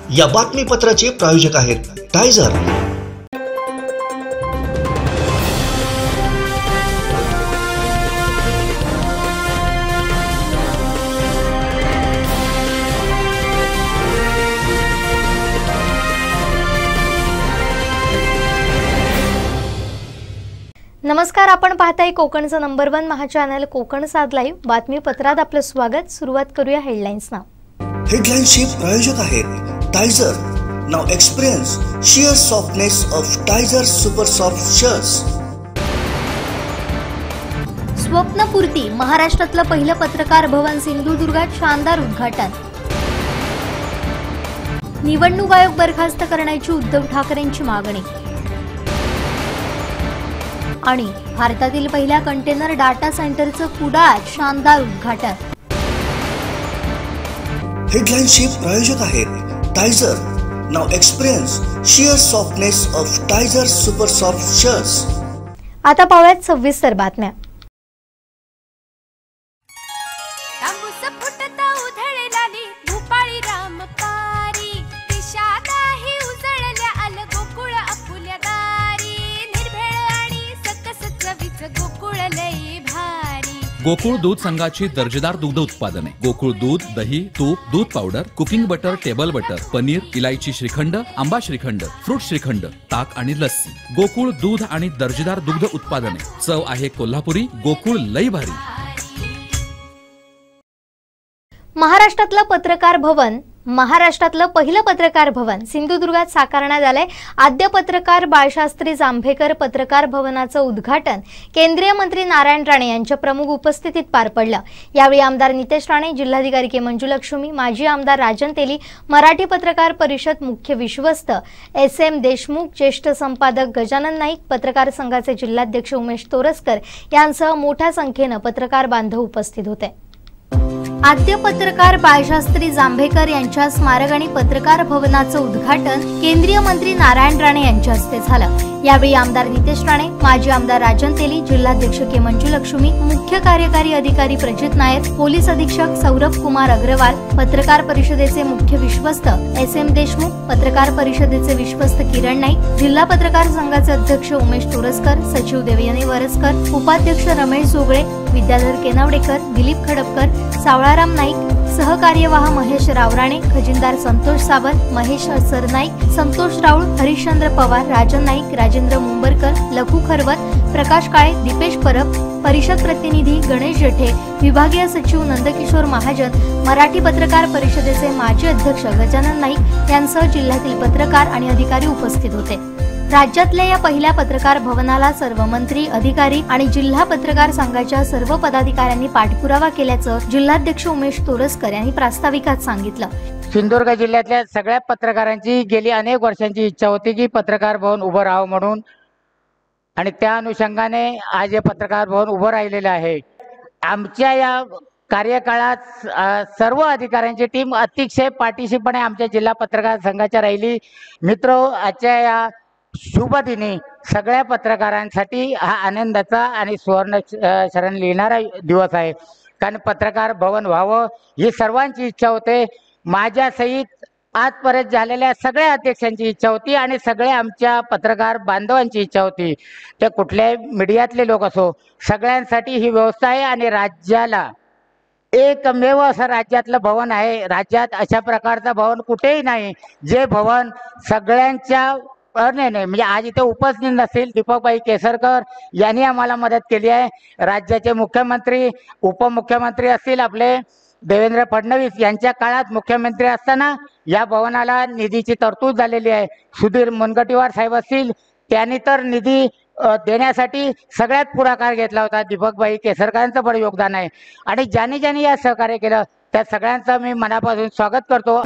या बातमीपत्राचे प्रायोजक आहेत टायझर। नमस्कार, आपण पाहताय कोकणचं नंबर 1 महा चॅनल कोकण साध लाईव्ह। बातमीपत्रात आपलं स्वागत। सुरुवात करूया हेडलाईन्सना। हेडलाईन्सचे प्रायोजक आहेत Tizer. Now experience sheer softness of Tizer Super Soft Shears। स्वप्नपूर्ती महाराष्ट्रातलं पहिलं पत्रकार भवन सिंधुदुर्गात शानदार उद्घाटन। निवडणूक आयोग बरखास्त करण्याची उद्धव ठाकरेंची मागणी। आणि भारतातील पहिल्या कंटेनर डाटा सेंटरचं कुडाळात शानदार उद्घाटन। हेडलाईन्सचे प्रायोजक आहेत Tizer. Now experience sheer softness of Tizer Super Soft Shears। आता पाहूयात सविस्तर बातम्या। गोकुळ दूध संघाची दर्जेदार दुग्ध उत्पादने गोकुळ दूध, दही, तूप, दूध powder, cooking butter, table butter, paneer, इलायची श्रीखंड, आंबा श्रीखंड, फ्रूट श्रीखंड, ताक आणि लस्सी। गोकुळ दूध आणि दर्जेदार दुग्ध उत्पादने। चव आहे कोल्हापुरी। गोकुळ लई भारी। महाराष्ट्रातलं पहिलं पत्रकार भवन सिंधुदुर्गात साकारण्यात आलंय। आद्य पत्रकार बाळशास्त्री जांभेकर पत्रकार भवनाचं उद्घाटन केंद्रीय मंत्री नारायण राणे यांच्या प्रमुख उपस्थितीत पार पडलं। यावेळी आमदार नितेश राणे, जिल्हाधिकारी के मंजुलक्ष्मी, माजी आमदार राजन तेली, मराठी पत्रकार परिषद मुख्य विश्वस्त SM देशमुख, ज्येष्ठ संपादक गजानन नाईक, पत्रकार संघाचे जिल्हाध्यक्ष उमेश तोरसकर यांसह मोठ्या संख्येने पत्रकार बांधव उपस्थित होते। आद्य पत्रकार बाळशास्त्री जांभेकर यांच्या स्मारक आणि पत्रकार भवनाचं उद्घाटन केंद्रीय मंत्री नारायण राणे यांच्या हस्ते झालं। यावेळी आमदार नितेश राणे, माजी आमदार राजन तेली, जिल्हाध्यक्ष के मंजुलक्ष्मी, मुख्य कार्यकारी अधिकारी प्रजित नायर, पोलीस अधीक्षक सौरभ कुमार अग्रवाल, पत्रकार परिषदेचे मुख्य विश्वस्त SM देशमुख, पत्रकार परिषदेचे विश्वस्त किरण नाईक, जिल्हा पत्रकार संघाचे अध्यक्ष उमेश तोरसकर, सचिव देवयानी वरसकर, उपाध्यक्ष रमेश जोगळे, विद्याधर केनावडेकर, दिलीप खडपकर, सावळाराम नाईक, सहकार्यवाह महेश रावराणे, खजिनदार संतोष सावंत, महेश सरनाईक, संतोष राऊळ, हरिश्चंद्र पवार, राजन नाईक, राजेंद्र मुंबरकर, लखू खरवत, प्रकाश काळे, दीपेश परब, परिषद प्रतिनिधी गणेश जठे, विभागीय सचिव नंदकिशोर महाजन, मराठी पत्रकार परिषदेचे माजी अध्यक्ष गजानन नाईक यांसह जिल्ह्यातील पत्रकार आणि अधिकारी उपस्थित होते। राज्यातल्या या पहिल्या पत्रकार भवनाला सर्व मंत्री, अधिकारी आणि जिल्हा पत्रकार संघाच्या सर्व पदाधिकाऱ्यांनी पाठपुरावा केल्याचं जिल्हाध्यक्ष उमेश तोरसकर यांनी प्रास्ताविकात सांगितलं। सिंधुदुर्ग जिल्ह्यातल्या सगळ्या पत्रकारांची गेली अनेक वर्षांची इच्छा होती की पत्रकार भवन उभं राहावं म्हणून, आणि त्या अनुषंगाने आज हे पत्रकार भवन उभं राहिलेलं आहे। आमच्या या कार्यकाळात सर्व अधिकाऱ्यांची टीम अतिशय पाठीशीपणे आमच्या जिल्हा पत्रकार संघाच्या राहिली। मित्र, आजच्या या शुभ दिनी सगळ्या पत्रकारांसाठी हा आनंदाचा आणि सुवर्ण क्षण लिहिणारा दिवस आहे, कारण पत्रकार भवन व्हावं ही सर्वांची इच्छा होते। माझ्या सहित आजपर्यंत झालेल्या सगळ्या अध्यक्षांची इच्छा होती आणि सगळे आमच्या पत्रकार बांधवांची इच्छा होती। ते कुठल्याही मीडियातले लोक असो, सगळ्यांसाठी ही व्यवस्था आहे आणि राज्याला एकमेव असं राज्यातलं भवन आहे। राज्यात अशा प्रकारचं भवन कुठेही नाही, जे भवन सगळ्यांच्या नाही म्हणजे आज इथे उपस्थित नसतील दीपकबाई केसरकर यांनी आम्हाला मदत केली आहे। राज्याचे मुख्यमंत्री, उपमुख्यमंत्री असतील आपले देवेंद्र फडणवीस यांच्या काळात मुख्यमंत्री असताना या भवनाला निधीची तरतूद झालेली आहे। सुधीर मुनगंटीवार साहेब असतील, त्यांनी तर निधी देण्यासाठी सगळ्यात पुढाकार घेतला होता। दीपकबाई केसरकरांचं पण योगदान आहे आणि ज्यांनी ज्यांनी या सहकार्य केलं त्या सगळ्यांचं मी मनापासून स्वागत करतो।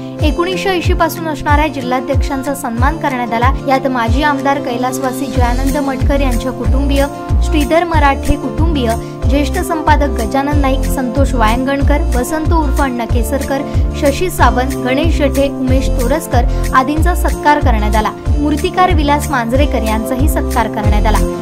1980 पासून असणाऱ्या जिल्हाध्यक्षांचा सन्मान करण्यात आला। यात माजी आमदार कैलासवासी जयानंद मटकर यांच्या कुटुंबीय, श्रीधर मराठे कुटुंबीय, ज्येष्ठ संपादक गजानन नाईक, संतोष वायंगणकर, वसंत उर्फ अण्णा केसरकर, शशी सावंत, गणेश जठे, उमेश तोरसकर आदींचा सत्कार करण्यात आला। मूर्तिकार विलास मांजरेकर यांचाही सत्कार करण्यात आला।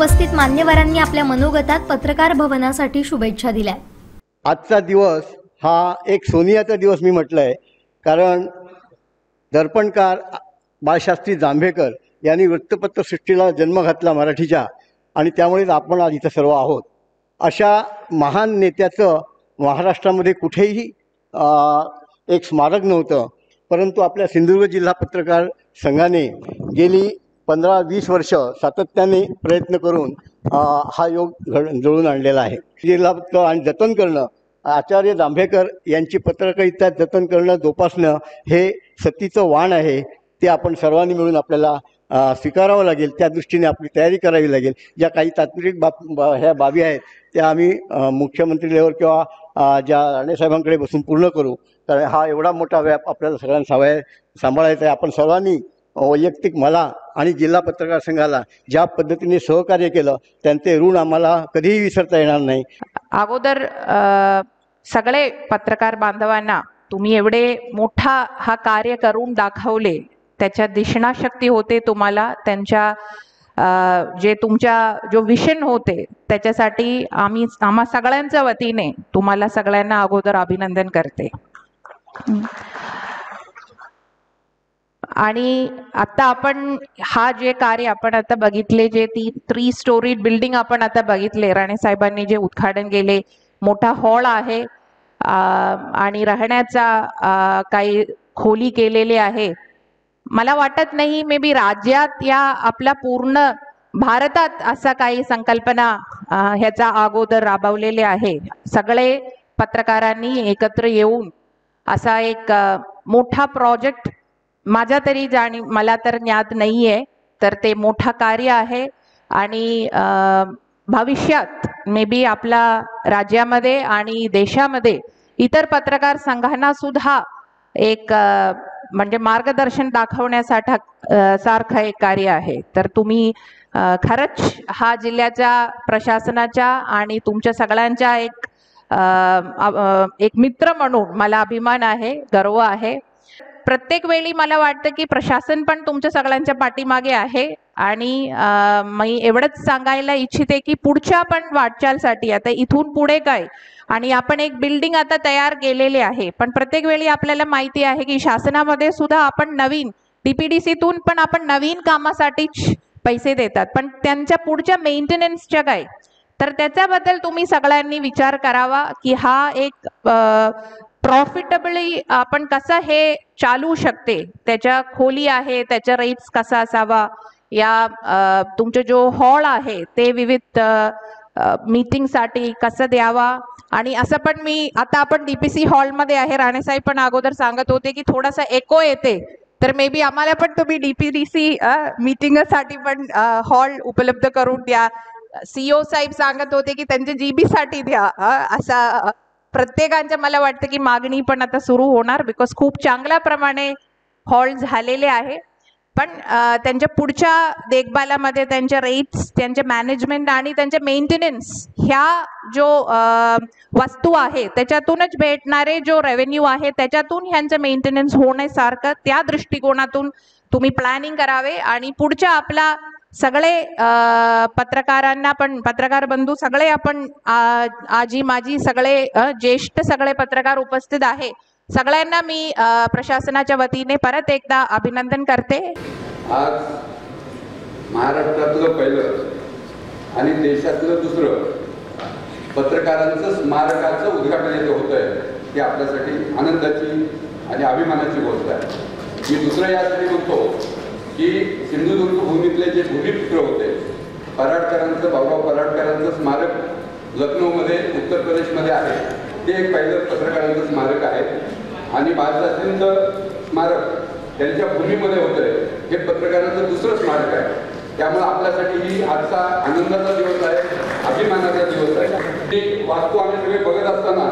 उपस्थित मान्यवरांनी आपल्या मनोगतात पत्रकार भवनासाठी शुभेच्छा दिल्या. आजचा दिवस हा एक सोनियाचा दिवस मी म्हटलंय, कारण दर्पणकार बाळशास्त्री जांभेकर यांनी वृत्तपत्रसृष्टीला जन्म घातला मराठीच्या, आणि त्यामुळेच आपण आज इथं सर्व आहोत. अशा महान नेत्याचं महाराष्ट्रामध्ये कुठेही एक स्मारक नव्हतं, परंतु आपल्या सिंधुदुर्ग जिल्हा पत्रकार संघाने गेली 15-20 वर्ष सातत्याने प्रयत्न करून हा योग जुळून आणलेला आहे. जिल्हा पत्र आणि जतन करणं, आचार्य जांभेकर यांची पत्रकारिता जतन करणं, जोपासणं हे सतीचं वाण आहे. ते आपण सर्वांनी मिळून आपल्याला स्वीकारावं लागेल. त्या दृष्टीने आपली तयारी करावी लागेल. ज्या काही तांत्रिक ह्या बाबी आहेत त्या आम्ही मुख्यमंत्री लेवल किंवा ज्या राणेसाहेबांकडे बसून पूर्ण करू, कारण हा एवढा मोठा व्याप आपल्याला सगळ्यांना सांभाळायचा आहे. आपण सर्वांनी वैयक्तिक मला आणि जिल्हा पत्रकार संघाला ज्या पद्धतीने सहकार्य केलं त्यांचे ऋण आम्हाला कधीही विसरता येणार नाही. अगोदर सगळे पत्रकार बांधवांना तुम्ही एवढे मोठा हा कार्य करून दाखवले, त्याच्या दिशणाशक्ती होते तुम्हाला, त्यांच्या जे तुमच्या जो विजन होते त्याच्यासाठी आम्हा सगळ्यांच्या वतीने तुम्हाला सगळ्यांना अगोदर अभिनंदन करते. आणि आता आपण हा जे कार्य आपण आता बघितले, जे 3 स्टोरी बिल्डिंग आपण आता बघितले, राणे साहेबांनी जे उद्घाटन केले, मोठा हॉल आहे आणि राहण्याचा काही खोली केलेली आहे. मला वाटत नाही मे बी राज्यात या आपल्या पूर्ण भारतात असा काही संकल्पना ह्याचा अगोदर राबवलेले आहे. सगळे पत्रकारांनी एकत्र येऊन असा एक मोठा प्रोजेक्ट माझ्या तरी मला तर ज्ञात नाहीये, तर ते मोठा कार्य आहे. आणि भविष्यात मे बी आपल्या राज्यामध्ये आणि देशामध्ये इतर पत्रकार संघांना सुद्धा एक म्हणजे मार्गदर्शन दाखवण्यासाठी सारखं एक कार्य आहे. तर तुम्ही खरंच हा जिल्ह्याच्या प्रशासनाच्या आणि तुमच्या सगळ्यांच्या एक मित्र म्हणून मला अभिमान आहे, गर्व आहे. प्रत्येक वेळी मला वाटतं की प्रशासन पण तुमच्या सगळ्यांच्या पाठीमागे आहे. आणि मी एवढंच सांगायला इच्छिते की पुढच्या पण वाटचालसाठी आता इथून पुढे काय, आणि आपण एक बिल्डिंग आता तयार केलेली आहे, पण प्रत्येक वेळी आपल्याला माहिती आहे की शासनामध्ये सुद्धा आपण नवीन DPDCतून पण आपण नवीन कामासाठीच पैसे देतात, पण त्यांच्या पुढच्या मेंटेनन्सच्या काय, तर त्याच्याबद्दल तुम्ही सगळ्यांनी विचार करावा की हा एक प्रॉफिटेबली आपण कसं हे चालू शकते, त्याच्या खोली आहे, त्याच्या रेट्स कसा असावा, या तुमचे जो हॉल आहे ते विविध मीटिंगसाठी कसं द्यावा. आणि असं पण मी आता आपण DPC हॉलमध्ये आहे, राणेसाहेब पण अगोदर सांगत होते की थोडासा एको येते, तर मे बी आम्हाला पण तुम्ही DPDC मीटिंगसाठी पण हॉल उपलब्ध करून द्या. CEO साहेब सांगत होते की त्यांच्या GB साठी द्या. असा प्रत्येकांच्या मला वाटतं की मागणी पण आता सुरू होणार, बिकॉज खूप चांगल्या प्रमाणे हॉल झालेले आहे. पण त्यांच्या पुढच्या देखभालामध्ये त्यांच्या रेट्स, त्यांचे मॅनेजमेंट आणि त्यांचे मेंटेनन्स ह्या जो वस्तू आहे त्याच्यातूनच भेटणारे जो रेव्हेन्यू आहे त्याच्यातून ह्यांचं मेंटेनन्स होण्यासारखं त्या दृष्टिकोनातून तुम्ही प्लॅनिंग करावे. आणि पुढच्या आपला सगळे पत्रकारांना पण, पत्रकार बंधू सगळे आपण आजी माजी सगळे ज्येष्ठ सगळे पत्रकार उपस्थित आहे, सगळ्यांना मी प्रशासनाच्या वतीने परत एकदा अभिनंदन करते. आज महाराष्ट्रातलं पहिलं आणि देशातलं दुसरं पत्रकारांचं स्मारकाचं उद्घाटन इथं होत आहे, ही आपल्यासाठी आनंदाची आणि अभिमानाची गोष्ट आहे. मी दुसरं यासाठी म्हणतो की सिंधुदुर्ग भूमीतले जे भूमिपुत्र होते, पराडकरांचं, भाऊराव पराडकरांचं स्मारक लखनौमध्ये उत्तर प्रदेशमध्ये आहे. ते एक पहिलं पत्रकारांचं स्मारक आहे. आणि बाळशास्त्रींचं स्मारक त्यांच्या भूमीमध्ये होतं आहे, हे पत्रकारांचं दुसरं स्मारक आहे. त्यामुळे आपल्यासाठी ही आजचा आनंदाचा दिवस आहे, अभिमानाचा दिवस आहे. ही वास्तू आम्ही सगळे बघत असताना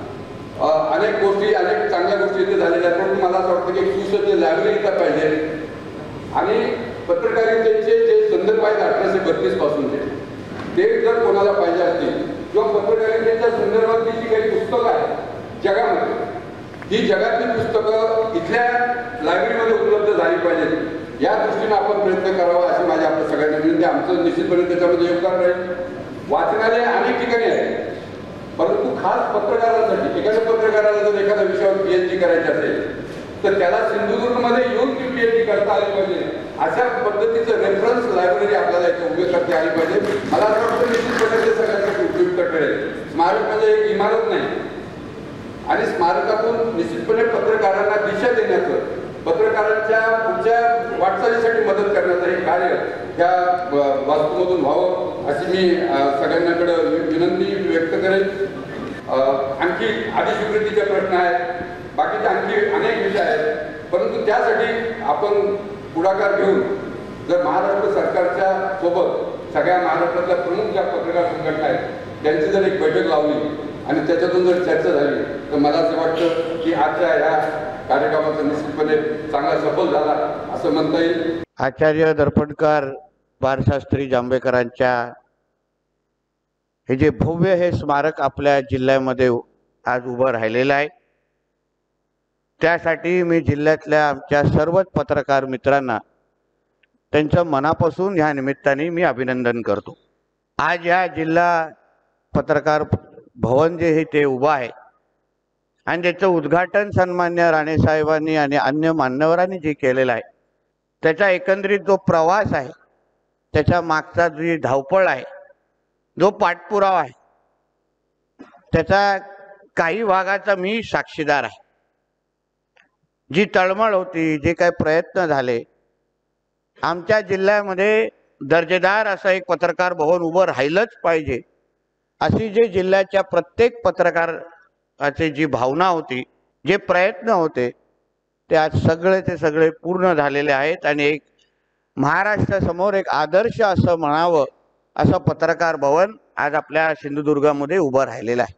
अनेक गोष्टी, अनेक चांगल्या गोष्टी इथे झालेल्या आहेत, पण मला असं वाटतं की सुसज्ज लायब्ररी इथं पाहिजे. आणि पत्रकारितेचे जे संदर्भ आहेत 1832 पासूनचे, ते जर कोणाला पाहिजे असतील किंवा पत्रकारितेच्या संदर्भातली जी काही पुस्तकं आहेत जगामध्ये, ही जगातली पुस्तकं इथल्या लायब्ररीमध्ये उपलब्ध झाली पाहिजेत. या दृष्टीने आपण प्रयत्न करावा अशी माझी आपल्या सगळ्यांना विनंती. आमचं निश्चितपणे त्याच्यामध्ये योगदान राहील. वाचनालय अनेक ठिकाणी आहे, परंतु खास पत्रकारांसाठी एखाद्या पत्रकाराला जर एखाद्या विषयावर PhD करायची असेल तर त्याला सिंधुदुर्गमध्ये येऊन ती PhD करता आली पाहिजे. अशा पद्धतीचं रेफरन्स लायब्ररी आपल्याला इथे उभी करता आली पाहिजे. मला असं वाटतं निश्चितपणे ते सगळ्यांसाठी उपयुक्त ठरेल. स्मारक म्हणजे एक इमारत नाही आणि स्मारकातून निश्चितपणे पत्रकारांना दिशा देण्याचं, पत्रकारांच्या पुढच्या वाटचालीसाठी मदत करण्याचं हे कार्य ह्या वास्तूमधून व्हावं अशी मी सगळ्यांकडे विनंती व्यक्त करेन. आणखी अधिस्वीकृतीचे प्रश्न आहेत, बाकीचे आणखी अनेक विषय आहेत, परंतु त्यासाठी आपण पुढाकार घेऊन जर महाराष्ट्र सरकारच्या सोबत सगळ्या महाराष्ट्रातल्या प्रमुख ज्या पत्रकार संघटना आहेत त्यांची जर एक बैठक लावली आणि त्याच्यातून जर चर्चा झाली तर मला असं वाटतं की आजच्या ह्या कार्यक्रमाचा निश्चितपणे चांगला सफल झाला असं म्हणता येईल. आचार्य दर्पणकार बाळशास्त्री जांभेकरांच्या हे जे भव्य हे स्मारक आपल्या जिल्ह्यामध्ये आज उभं राहिलेलं आहे, त्यासाठी मी जिल्ह्यातल्या आमच्या सर्वच पत्रकार मित्रांना त्यांच्या मनापासून ह्या निमित्ताने मी अभिनंदन करतो. आज या जिल्हा पत्रकार भवन जे हे ते उभं आहे आणि त्याचं उद्घाटन सन्मान्य राणेसाहेबांनी आणि अन्य मान्यवरांनी जे केलेलं आहे, त्याचा एकंदरीत जो प्रवास आहे, त्याच्या मागचा जी धावपळ आहे, जो पाठपुरावा आहे, त्याचा काही भागाचा मी साक्षीदार आहे. जी तळमळ होती, जे काही प्रयत्न झाले, आमच्या जिल्ह्यामध्ये दर्जेदार असं एक पत्रकार भवन उभं राहिलंच पाहिजे अशी जे जिल्ह्याच्या प्रत्येक पत्रकाराची जी भावना होती, जे प्रयत्न होते, ते आज सगळे पूर्ण झालेले आहेत आणि एक महाराष्ट्रासमोर एक आदर्श असं म्हणावं असं पत्रकार भवन आज आपल्या सिंधुदुर्गामध्ये उभं राहिलेलं आहे.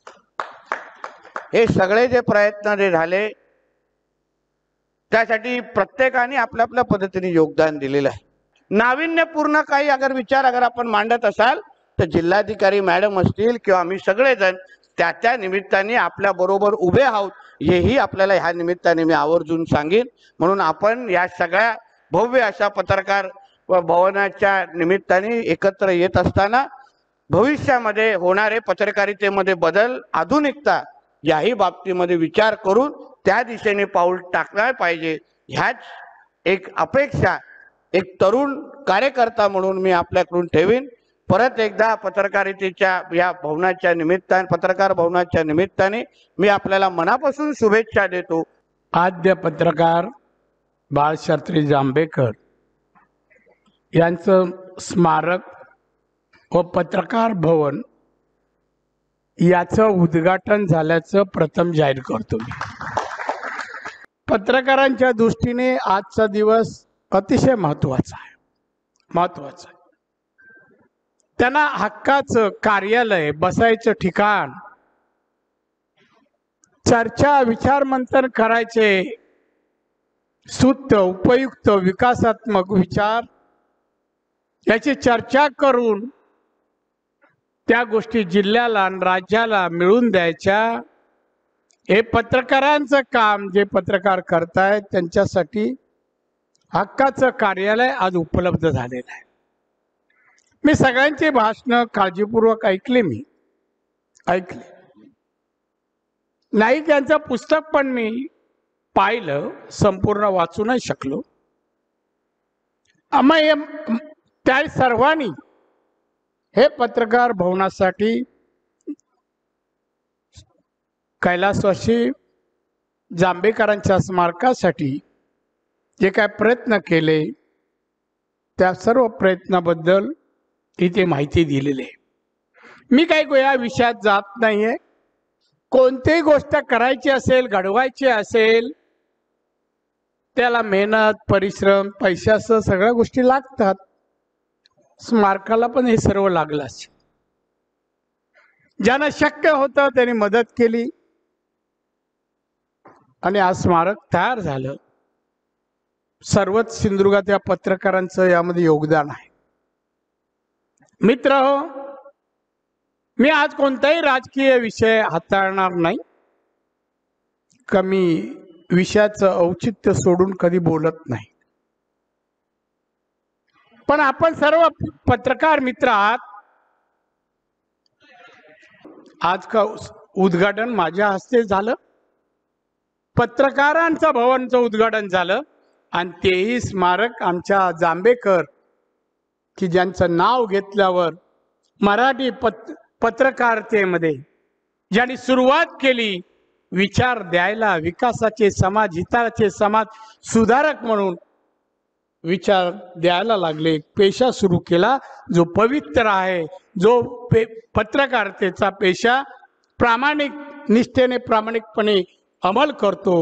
हे सगळे जे प्रयत्न जे झाले त्यासाठी प्रत्येकाने आपल्या आपल्या पद्धतीने योगदान दिलेलं आहे. नाविन्यपूर्ण काही विचार आपण मांडत असाल तर जिल्हाधिकारी मॅडम असतील किंवा आम्ही सगळेजण त्या निमित्ताने आपल्या बरोबर उभे आहोत, हेही आपल्याला ह्या निमित्ताने मी आवर्जून सांगेन. म्हणून आपण या सगळ्या भव्य अशा पत्रकार भवनाच्या निमित्ताने एकत्र येत असताना भविष्यामध्ये होणारे पत्रकारितेमध्ये बदल, आधुनिकता याही बाबतीमध्ये विचार करून त्या दिशेने पाऊल टाकला पाहिजे, ह्याच एक अपेक्षा एक तरुण कार्यकर्ता म्हणून मी आपल्याकडून ठेवीन. परत एकदा पत्रकारितेच्या या भवनाच्या निमित्ताने, पत्रकार भवनाच्या निमित्ताने मी आपल्याला मनापासून शुभेच्छा देतो. आद्य पत्रकार बाळशास्त्री जांभेकर यांचं स्मारक व पत्रकार भवन याचं उद्घाटन झाल्याचं प्रथम जाहीर करतो मी. पत्रकारांच्या दृष्टीने आजचा दिवस अतिशय महत्त्वाचा आहे. त्यांना हक्काचं कार्यालय, बसायचं ठिकाण, चर्चा, विचारमंथन करायचे, स्तुत्य, उपयुक्त, विकासात्मक विचार याची चर्चा करून त्या गोष्टी जिल्ह्याला आणि राज्याला मिळून द्यायच्या. हे पत्रकारांचं काम, जे पत्रकार करतायत त्यांच्यासाठी हक्काचं कार्यालय आज उपलब्ध झालेलं आहे. मी सगळ्यांची भाषणं काळजीपूर्वक ऐकले नाही, त्यांचं पुस्तक पण मी पाहिलं, संपूर्ण वाचू नाही शकलो. त्या सर्वांनी हे पत्रकार भवनासाठी, कैलासवासी जांभेकरांच्या स्मारकासाठी जे काय प्रयत्न केले त्या सर्व प्रयत्नाबद्दल इथे माहिती दिलेली आहे. मी काही या विषयात जात नाहीये. कोणतीही गोष्ट करायची असेल, घडवायची असेल, त्याला मेहनत, परिश्रम, पैशासह सगळ्या गोष्टी लागतात. स्मारकाला पण हे सर्व लागलं असेल. ज्यांना शक्य होतं त्यांनी मदत केली आणि आज स्मारक तयार झालं. सर्वच सिंधुदुर्गात पत्रकारांचं यामध्ये योगदान आहे. मित्र, मी आज कोणताही राजकीय विषय हाताळणार नाही. कमी विषयाचं औचित्य सोडून कधी बोलत नाही. पण आपण सर्व पत्रकार मित्र आहात. आज का उद्घाटन माझ्या हस्ते झालं, पत्रकारांचं भवनचं उद्घाटन झालं आणि तेही स्मारक आमच्या जांभेकर की ज्यांचं नाव घेतल्यावर मराठी पत्रकारितेमध्ये ज्यांनी सुरुवात केली विचार द्यायला, विकासाचे समाज हिताचे समाज सुधारक म्हणून विचार द्यायला लागले, पेशा सुरू केला जो पवित्र आहे, जो पत्रकारितेचा पेशा प्रामाणिक निष्ठेने प्रामाणिकपणे अंमल करतो,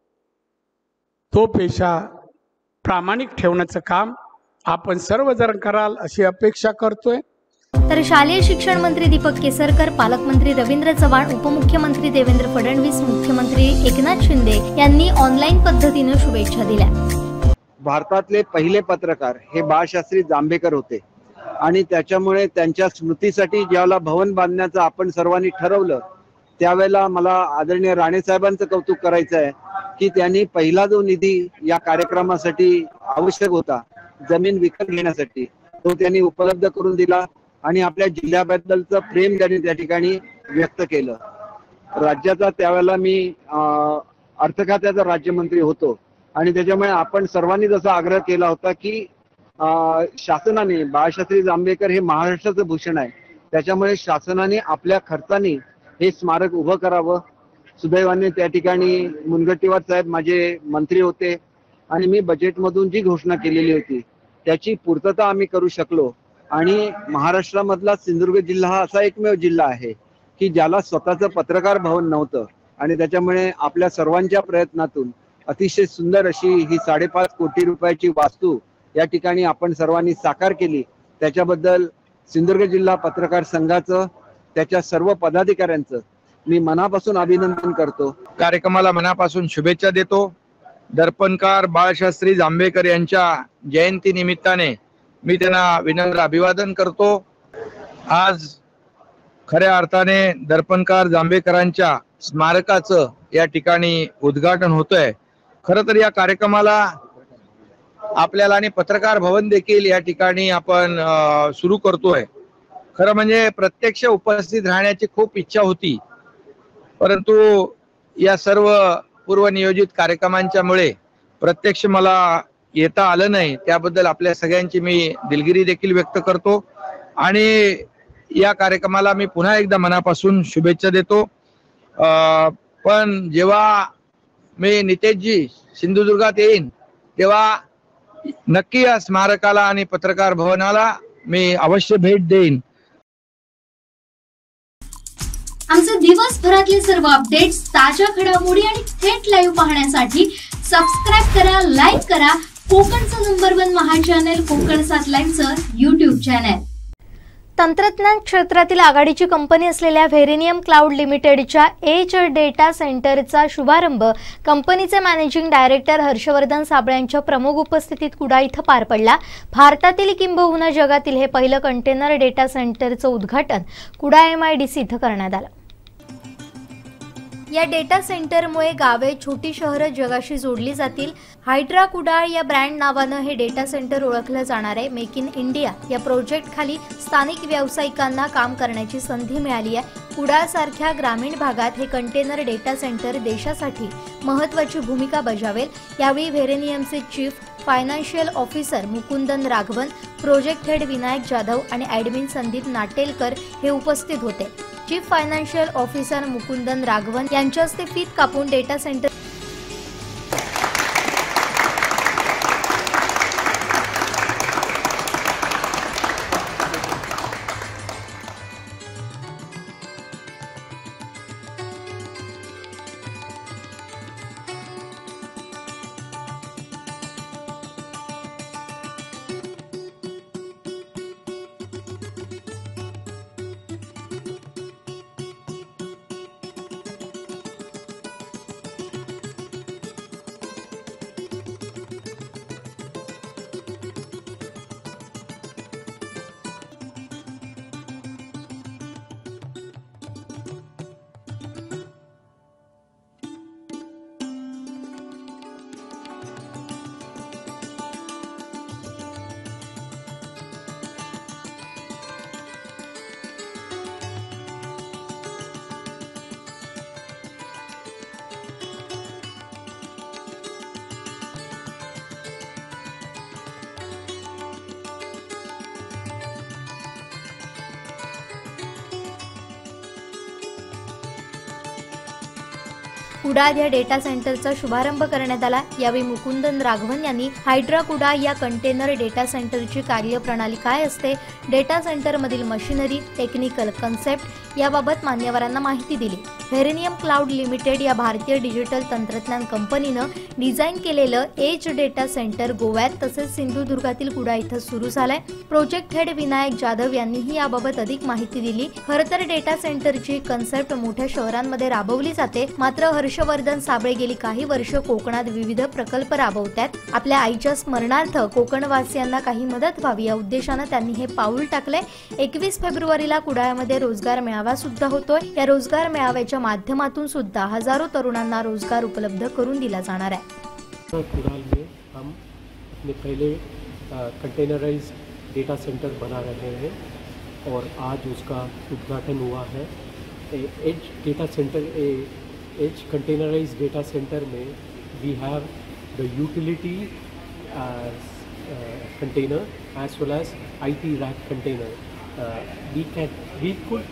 तो पेशा प्रामाणिक ठेवण्याचं काम आपण सर्वजण कराल अशी अपेक्षा करतोय. तर शालेय शिक्षण मंत्री दीपक केसरकर, पालकमंत्री रवींद्र चव्हाण, उपमुख्यमंत्री देवेंद्र फडणवीस, मुख्यमंत्री एकनाथ शिंदे यांनी ऑनलाईन पद्धतीने शुभेच्छा दिल्या. भारतातले पहिले पत्रकार हे बाळशास्त्री जांभेकर होते आणि त्याच्यामुळे त्यांच्या स्मृतीसाठी ज्यावेळेला भवन बांधण्याचं आपण सर्वांनी ठरवलं त्यावेळेला मला आदरणीय राणे साहेबांचं कौतुक करायचं आहे की त्यांनी पहिला जो निधी या कार्यक्रमासाठी आवश्यक होता जमीन विकत घेण्यासाठी तो त्यांनी उपलब्ध करून दिला आणि आपल्या जिल्ह्याबद्दलचं प्रेम त्यांनी त्या ठिकाणी व्यक्त केलं. राज्याचा त्यावेळेला मी अर्थ खात्याचा राज्यमंत्री होतो आणि त्याच्यामुळे आपण सर्वांनी जसा आग्रह केला होता की शासनाने बाळशास्त्री जांभेकर हे महाराष्ट्राचं भूषण आहे, त्याच्यामुळे शासनाने आपल्या खर्चाने हे स्मारक उभं करावं. सुदैवाने त्या ठिकाणी मुनगंटीवार साहेब माझे मंत्री होते आणि मी बजेटमधून जी घोषणा केलेली होती त्याची पूर्तता आम्ही करू शकलो. आणि महाराष्ट्रामधला सिंधुदुर्ग जिल्हा हा असा एकमेव जिल्हा आहे की ज्याला स्वतःचं पत्रकार भवन नव्हतं आणि त्याच्यामुळे आपल्या सर्वांच्या प्रयत्नातून अतिशय सुंदर अशी ही 5.5 कोटी रुपयाची वास्तू या ठिकाणी आपण सर्वांनी साकार केली. त्याच्याबद्दल सिंधुदुर्ग जिल्हा पत्रकार संघाचं, त्याच्या सर्व पदाधिकाऱ्यांचं मी मनापासून अभिनंदन करतो. कार्यक्रमाला मनापासून शुभेच्छा देतो. दर्पणकार बाळशास्त्री जांभेकर यांच्या जयंती निमित्ताने मी त्यांना विनम्र अभिवादन करतो. आज खऱ्या अर्थाने दर्पणकार जांभेकरांच्या स्मारकाचं या ठिकाणी उद्घाटन होतंय. खरं तर या कार्यक्रमाला आपल्याला आणि पत्रकार भवन देखील या ठिकाणी आपण सुरू करतोय. खरं म्हणजे प्रत्यक्ष उपस्थित राहण्याची खूप इच्छा होती, परंतु या सर्व पूर्वनियोजित कार्यक्रमांच्या मुळे प्रत्यक्ष मला येता आलं नाही. त्याबद्दल आपल्या सगळ्यांची मी दिलगिरी देखील व्यक्त करतो आणि या कार्यक्रमाला मी पुन्हा एकदा मनापासून शुभेच्छा देतो. पण जेव्हा मी नितेशजी सिंधुदुर्गात येईन तेव्हा नक्की या स्मारकाला आणि पत्रकार भवनाला मी अवश्य भेट देईन. आमचे दिवसभरातले सर्व अपडेट्स, ताज्या घडामोडी आणि थेट लाईव्ह पाहण्यासाठी सबस्क्राईब करा, लाईक करा कोकणचं नंबर 1 महा चॅनल कोकण 7 लाईव्हचं YouTube चॅनल. तंत्रज्ञान क्षेत्रातील आघाडीची कंपनी असलेल्या व्हेरेनियम क्लाउड लिमिटेडच्या एज डेटा सेंटरचा शुभारंभ कंपनीचे मॅनेजिंग डायरेक्टर हर्षवर्धन साबळे यांच्या प्रमुख उपस्थितीत कुडा इथं पार पडला. भारतातील किंबहुना जगातील हे पहिलं कंटेनर डेटा सेंटरचं उद्घाटन कुडा MIDC इथं करण्यात आलं. या डेटा सेंटरमुळे गावे, छोटी शहरं जगाशी जोडली जातील. हायड्रा कुडाळ या ब्रँड नावानं हे डेटा सेंटर ओळखलं जाणार आहे. मेक इन इंडिया या प्रोजेक्ट खाली स्थानिक व्यावसायिकांना काम करण्याची संधी मिळाली आहे. कुडाळ सारख्या ग्रामीण भागात हे कंटेनर डेटा सेंटर देशासाठी महत्त्वाची भूमिका बजावेल. यावेळी व्हेरेनियमचे chief financial officer Mukundan Raghavan, project head Vinayak Jadhav आणि ॲडमिन संदीप नाटेलकर हे उपस्थित होते. Chief financial officer Mukundan Raghavan यांच्या हस्ते फीत कापून डेटा सेंटर कुडाळ या डेटा सेंटरचा शुभारंभ करण्यात आला। यावेळी मुकुंदन राघवन यांनी हायड्रा कुडाळ या कंटेनर डेटा सेंटरची कार्यप्रणाली काय असते, डेटा सेंटर मधील मशिनरी, टेक्निकल कन्सेप्ट याबाबत मान्यवरांना माहिती दिली। व्हेरेनियम क्लाउड लिमिटेड या भारतीय डिजिटल तंत्रज्ञान कंपनीनं डिझाईन केलेलं एज डेटा सेंटर गोव्यात तसेच सिंधुदुर्गातील कुडाळ इथं सुरू झालंय। प्रोजेक्ट हेड विनायक जाधव यांनीही याबाबत अधिक माहिती दिली। खरं तर डेटा सेंटरची कन्सेप्ट मोठ्या शहरांमध्ये राबवली जाते, मात्र हर्षवर्धन साबळे गेली काही वर्ष कोकणात विविध प्रकल्प राबवतात। आपल्या आईच्या स्मरणार्थ कोकणवासियांना काही मदत व्हावी या उद्देशानं त्यांनी हे पाऊल टाकले। 21 फेब्रुवारीला कुडाळमध्ये रोजगार मेळावा सुद्धा होतोय। या रोजगार मेळाव्याच्या माध्यमातून सुद्धा हजारो तरुणांना रोजगार उपलब्ध करून दिला जाणार आहे। कुडाल में हम अपने पहले कंटेनराइज डेटा सेंटर बना रहे हैं और आज उसका उद्घाटन हुआ है। Edge data centre edge containerised data centre में we have the utility container as well as IT rack container. We could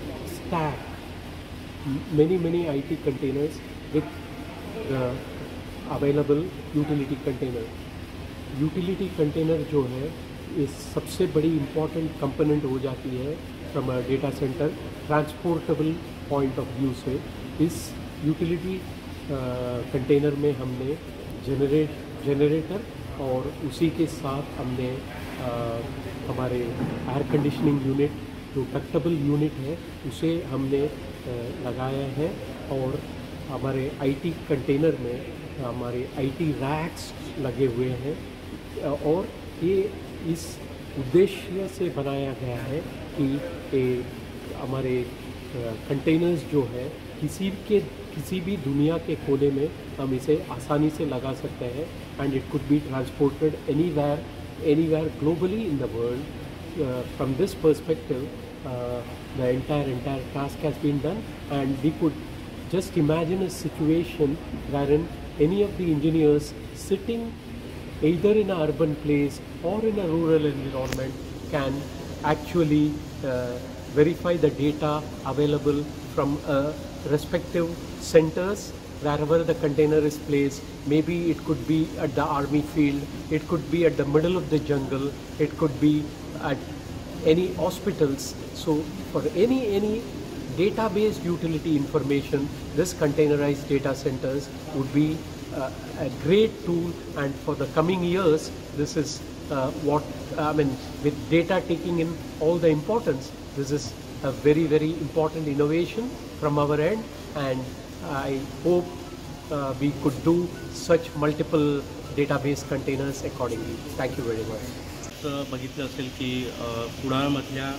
stack many IT containers with the available utility container. Utility container जो है इस सबसे बड़ी important component हो जाती है from a data center transportable point of view say. Is utility container में हमने generator और उसी के साथ हमने हमारे एयर कंडीशनिंग यूनिट जो डक्टेबल यूनिट है उसे हमने लगाया है। और हमारे आईटी कंटेनर में हमारे आईटी रैक्स लगे हुए हैं और ये इस उद्देश्य से बनाया गया है कि हमारे कंटेनर्स जो है किसी भी दुनिया के कोने में हम इसे आसानी से लगा सकते हैं and it could be transported anywhere globally in the world. From this perspective the entire task has been done and we could just imagine a situation wherein any of the engineers sitting either in an urban place or in a rural environment can actually verify the data available from respective centers wherever the container is placed. Maybe it could be at the army field, it could be at the middle of the jungle, it could be at any hospitals. So for any database utility information, this containerized data centers would be a great tool, and for the coming years this is what I mean, with data taking in all the importance, this is a very important innovation from our end, and I hope we could do such multiple database containers accordingly. Thank you very much. बघितलं असेल की कुडाळमधल्या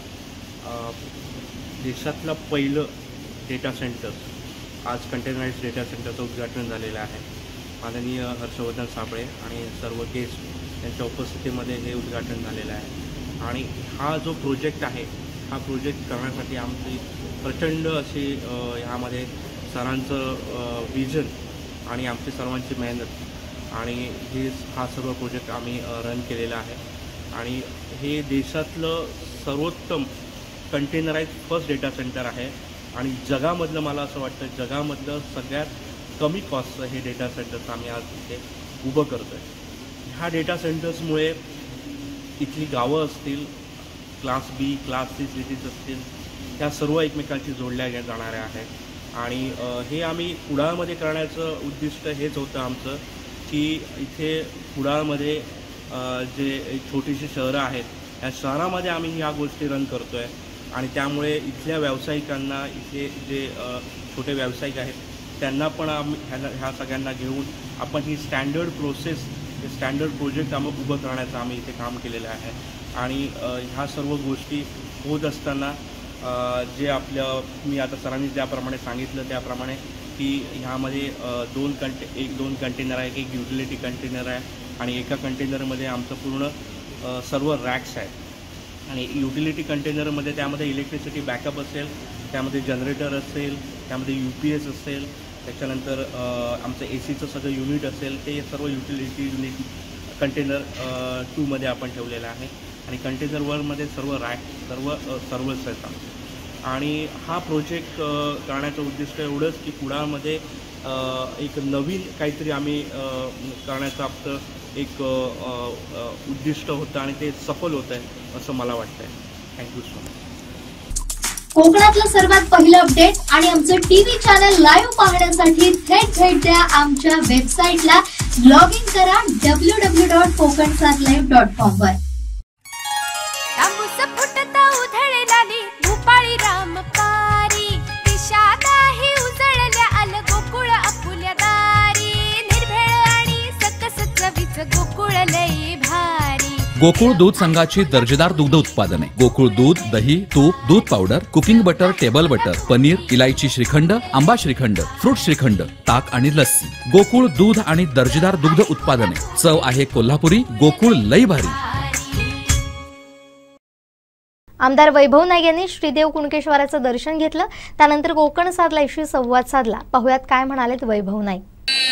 देशातलं पहिलं data centre आज containerised data सेंटरचं उद्घाटन झालेलं आहे। माननीय हर्षवर्धन साबळे आणि सर्व गेस्ट यांच्या उपस्थितीमध्ये हे उद्घाटन झालेलं आहे। आणि हा जो प्रोजेक्ट आहे हा प्रोजेक्ट करण्यासाठी आमची प्रचंड अशी ह्यामध्ये सरांचं विजन आणि आमची सर्वांची मेहनत आणि हा सर्व प्रोजेक्ट आम्ही रन केलेला आहे। आणि हे देशातलं सर्वोत्तम कंटेनराइज फर्स्ट डेटा सेंटर आहे आणि जगामधलं मला असं वाटतं जगामधलं सगळ्यात कमी कॉस्टचं हे डेटा सेंटर्स आम्ही आज इथे उभं करतो आहे। ह्या डेटा सेंटर्समुळे इथली गावं असतील, class B class C cities असतील, ह्या सर्व एकमेकांशी जोडल्या जाणाऱ्या आहेत। आणि हे आम्ही कुडाळमध्ये करण्याचं उद्दिष्ट हेच होतं आमचं की इथे कुडाळमध्ये जे छोटीशी शहरं आहेत या शहरामध्ये आम्ही ह्या गोष्टी रन करतो आहे आणि त्यामुळे इथल्या व्यावसायिकांना इथले जे छोटे व्यावसायिक आहेत त्यांना पण ह्या सगळ्यांना घेऊन आपण ही स्टँडर्ड प्रोसेस स्टँडर्ड प्रोजेक्ट उभं करण्याचं आम्ही इथे काम केलेलं आहे। आणि ह्या सर्व गोष्टी होत असताना जे मी आता सरांनी ज्याप्रमाणे सांगितलं त्याप्रमाणे की ह्यामध्ये दोन कंटेनर आहे, एक युटिलिटी कंटेनर आहे आणि एका कंटेनरमध्ये आमचं पूर्ण सर्व रॅक्स आहेत। आणि युटिलिटी कंटेनरमध्ये त्यामध्ये इलेक्ट्रिसिटी बॅकअप असेल, त्यामध्ये जनरेटर असेल, त्यामध्ये UPS असेल, त्याच्यानंतर आमचं AC सगळं युनिट असेल, ते सर्व युटिलिटी युनिट कंटेनर 2 मध्ये आपण ठेवलेलं आहे। आणि कंटेनर 1 मध्ये सर्व रॅक सर्वच आहेत। आणि हा प्रोजेक्ट करण्याचं उद्दिष्ट एवढंच की कुडाळमध्ये एक नवीन काहीतरी आम्ही करण्याचं आपलं एक उद्दिष्ट होतं आणि ते सफल होत आहे असं मला वाटतंय. Thank you so much. कोकणातलं सर्वात पहिलं अपडेट आणि आमचं टीव्ही चॅनल लाईव्ह पाहण्यासाठी थेट भेट द्या आमच्या वेबसाईटला. लॉग इन करा www.kokansatlive.com वर. गोकुळ दूध संघाची दर्जेदार दुग्ध उत्पादने गोकुळ दूध, दही, तूप, दूध powder, cooking butter, table butter, paneer, इलायची श्रीखंड, आंबा श्रीखंड, फ्रूट श्रीखंड, ताक आणि लस्सी. गोकुळ दूध आणि दर्जेदार दुग्ध उत्पादने. चव आहे कोल्हापुरी. गोकुळ लई भारी. आमदार वैभव नाईक यांनी श्रीदेव कुणकेश्वराचं दर्शन घेतलं. त्यानंतर कोकण सात लाईव्हशी संवाद साधला. पाहुयात काय म्हणालेत वैभव नाईक.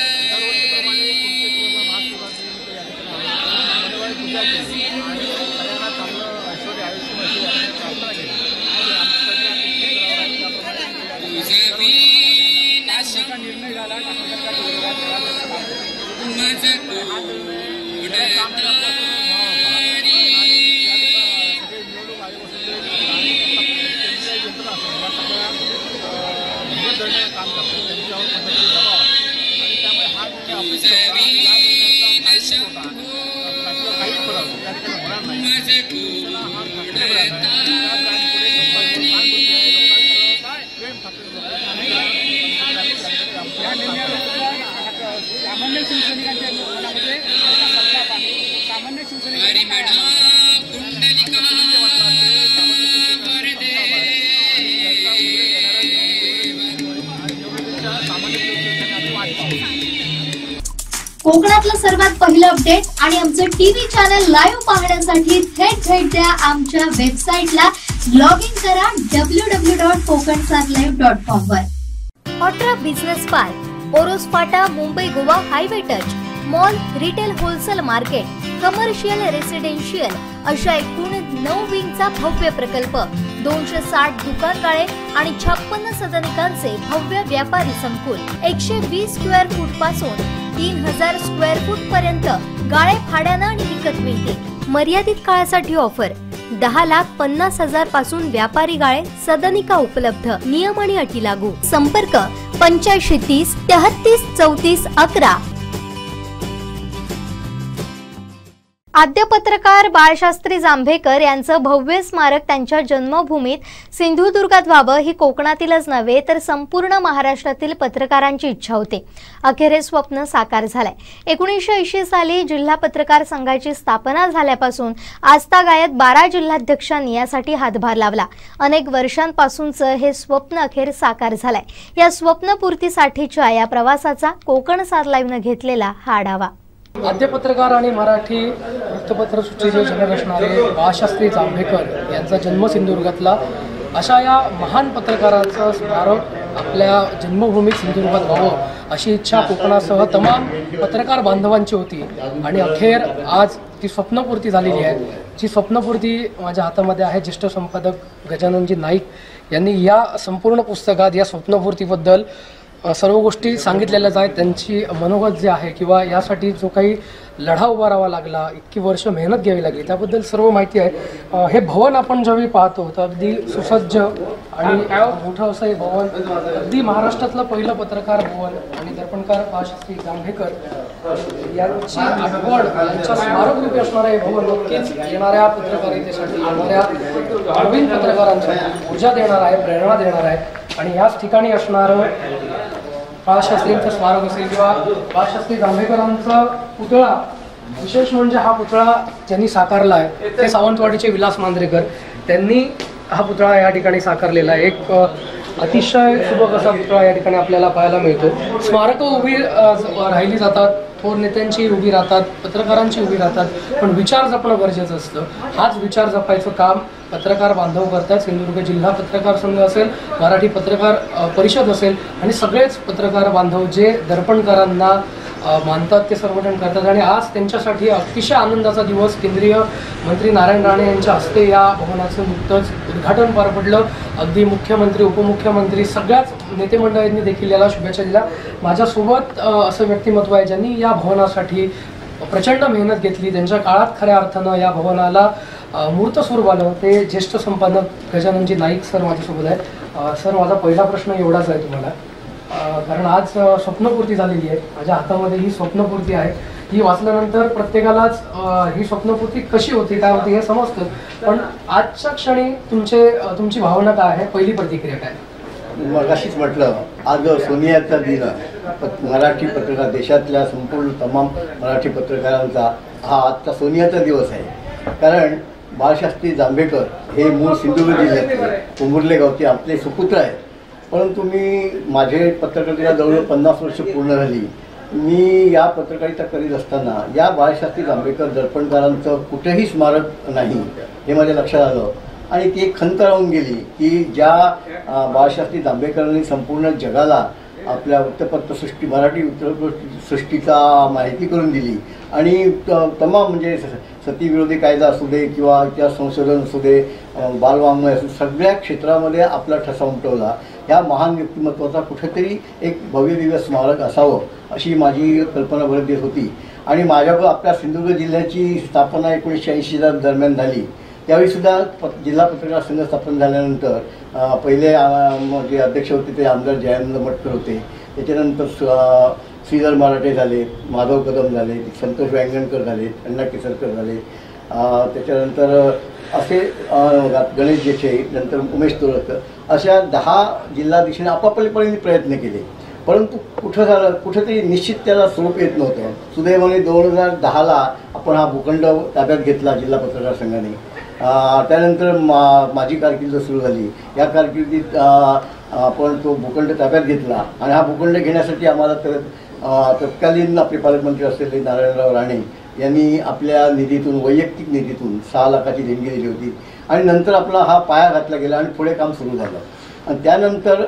कोकणातलं सर्वात पहिलं अपडेट आणि आमचं टीव्ही चॅनल लाईव्ह पाहण्यासाठी थेट भेट द्या आमच्या वेबसाईटला. लॉग इन करा www.kokansatlive.com वर. ऑट्रा बिझनेस पार्क, ओरोस फाटा, Mumbai Goa highway touch, mall, retail, wholesale market, commercial, residential अशा एकूण 9 विंगचा भव्य प्रकल्प. 260 दुकानगाळे आणि 56 सदनिकांचे भव्य व्यापारी संकुल. 120 स्क्वेअर फूट पासून 3000 स्क्वेअर फूट पर्यंत गाळे भाड्यानं आणि विकत मिळते. मर्यादित काळासाठी ऑफर. 10,50,000 पासून व्यापारी गाळे, सदनिका उपलब्ध. नियम आणि अटी लागू. संपर्क 8530 33 34 11. आद्य पत्रकार बाळशास्त्री जांभेकर यांचं भव्य स्मारक त्यांच्या जन्मभूमीत सिंधुदुर्गात व्हावं ही कोकणातीलच नव्हे तर संपूर्ण महाराष्ट्रातील पत्रकारांची इच्छा होती. अखेर हे स्वप्न साकार झालंय. 1980 साली जिल्हा पत्रकार संघाची स्थापना झाल्यापासून आजतागायत 12 जिल्हाध्यक्षांनी यासाठी हातभार लावला. अनेक वर्षांपासूनचं हे स्वप्न अखेर साकार झालंय. या स्वप्नपूर्तीसाठीच्या या प्रवासाचा कोकण सात लाईव्हनं घेतलेला हा आढावा. आद्य पत्रकार आणि मराठी वृत्तपत्र सृष्टीचे जनक असणारे बाळशास्त्री जांभेकर यांचा जन्म सिंधुदुर्गातला अशा या महान पत्रकाराचं स्मारक आपल्या जन्मभूमीत सिंधुदुर्गात व्हावं अशी इच्छा कोकणासह तमाम पत्रकार बांधवांची होती आणि अखेर आज ती स्वप्नपूर्ती झालेली आहे. जी स्वप्नपूर्ती माझ्या हातामध्ये आहे. ज्येष्ठ संपादक गजाननजी नाईक यांनी या संपूर्ण पुस्तकात या स्वप्नपूर्तीबद्दल सर्व गोष्टी सांगितलेल्याच आहेत. त्यांची मनोगत जे आहे किंवा यासाठी जो काही लढा उभारावा लागला, इतकी वर्ष मेहनत घ्यावी लागली, त्याबद्दल सर्व माहिती आहे. हे भवन आपण ज्यावेळी पाहतो तर अगदी सुसज्ज आणि मोठं असं हे भवन, अगदी महाराष्ट्रातलं पहिलं पत्रकार भवन आणि दर्पणकार बाळशास्त्री जांभेकर यांची आठवण यांच्या स्मारकरूपी असणारं हे भवन नक्कीच येणाऱ्या पत्रकारितेसाठी, येणाऱ्या नवीन पत्रकारांसाठी ऊर्जा देणार आहे, प्रेरणा देणार आहे. आणि याच ठिकाणी असणारं बाळशास्त्रींचं स्मारक असेल किंवा बाळशास्त्री जांभेकरांचा पुतळा, विशेष म्हणजे हा पुतळा ज्यांनी साकारला आहे ते सावंतवाडीचे विलास मांजरेकर, त्यांनी हा पुतळा या ठिकाणी साकारलेला आहे. एक अतिशय सुबक असा पुतळा या ठिकाणी आपल्याला पाहायला मिळतो. स्मारकं उभी राहिली जातात, थोर नेत्यांची उभी राहतात, पत्रकारांची उभी राहतात, पण विचार जपणं गरजेचं असतं. हाच विचार जपायचं काम पत्रकार बांधव करतात. सिंधुदुर्ग जिल्हा पत्रकार संघ असेल, मराठी पत्रकार परिषद असेल आणि सगळेच पत्रकार बांधव जे दर्पणकारांना मानतात, ते सर्वजण करतात. आणि आज त्यांच्यासाठी अतिशय आनंदाचा दिवस. केंद्रीय मंत्री नारायण राणे यांच्या हस्ते या भवनाचं नुकतंच उद्घाटन पार पडलं. अगदी मुख्यमंत्री, उपमुख्यमंत्री, सगळ्याच नेते मंडळींनी देखील याला शुभेच्छा दिल्या. माझ्यासोबत असं व्यक्तिमत्व आहे ज्यांनी या भवनासाठी प्रचंड मेहनत घेतली. त्यांच्या काळात खऱ्या अर्थानं या भवनाला मूर्त स्वरूप आलं. ते ज्येष्ठ संपादक गजाननजी नाईक सर माझ्यासोबत आहे. सर, माझा पहिला प्रश्न एवढाच आहे तुम्हाला, कारण आज स्वप्नपूर्ती झालेली आहे. माझ्या हातामध्ये ही स्वप्नपूर्ती आहे. ही वाचल्यानंतर प्रत्येकालाच ही स्वप्नपूर्ती कशी होती, काय होती हे समजतं. पण आजच्या क्षणी तुमची भावना काय आहे? पहिली प्रतिक्रिया काय? मगाशीच म्हटलं, आज सोनियाचा दिन, मराठी पत्रकार, देशातल्या संपूर्ण तमाम मराठी पत्रकारांचा हा आजचा सोनियाचा दिवस आहे. कारण बाळशास्त्री जांभेकर हे मूळ सिंधुदुर्ग जिल्ह्यातले कुंभुर्ले गावचे आपले सुपुत्र आहेत. परंतु मी माझे पत्रकारिता जवळ 50 वर्ष पूर्ण झाली. मी या पत्रकारिता करीत असताना या बाळशास्त्री जांभेकर दर्पणकारांचं कुठेही स्मारक नाही हे माझ्या लक्षात आलं. आणि ती एक खंत राहून गेली की ज्या बाळशास्त्री जांभेकरांनी संपूर्ण जगाला आपल्या वृत्तपत्रसृष्टी, मराठी वृत्तपत्रसृष्टीचा माहिती करून दिली. आणि तमाम म्हणजे सतीविरोधी कायदा असू दे किंवा इतिहास संशोधन असू दे, बालवाङ्मय असू, सगळ्या क्षेत्रामध्ये आपला ठसा उमटवला. ह्या महान व्यक्तिमत्वाचा कुठेतरी एक भव्य दिव्य स्मारक असावं अशी माझी कल्पना बरेच दिवस होती. आणि माझ्याकडं आपल्या सिंधुदुर्ग जिल्ह्याची स्थापना 1980 दरम्यान झाली. त्यावेळीसुद्धा जिल्हा पत्रकार संघ स्थापन झाल्यानंतर पहिले जे अध्यक्ष होते ते आमदार जयानंद मटकर होते. त्याच्यानंतर श्रीधर मराठे झाले, माधव कदम झाले, संतोष व्यंगणकर झाले, अण्णा केसरकर झाले. त्याच्यानंतर असे गणेश जेठे, नंतर उमेश तोरडकर, अशा 10 जिल्हाधीशांनी आपापलेपणे प्रयत्न केले. परंतु कुठंतरी निश्चित त्याला स्वरूप येत नव्हतं. सुदैवाने 2010ला आपण हा भूखंड ताब्यात घेतला जिल्हा पत्रकार संघाने. त्यानंतर माझी कारकीर्द सुरू झाली. या कारकिर्दीत आपण तो भूखंड ताब्यात घेतला. आणि हा भूखंड घेण्यासाठी आम्हाला तत्कालीन आपले पालकमंत्री असलेले नारायणराव राणे यांनी आपल्या निधीतून, वैयक्तिक निधीतून 6 लाखाची देणगी दिली होती. आणि नंतर आपला हा पाया घातला गेला आणि पुढे काम सुरू झालं. आणि त्यानंतर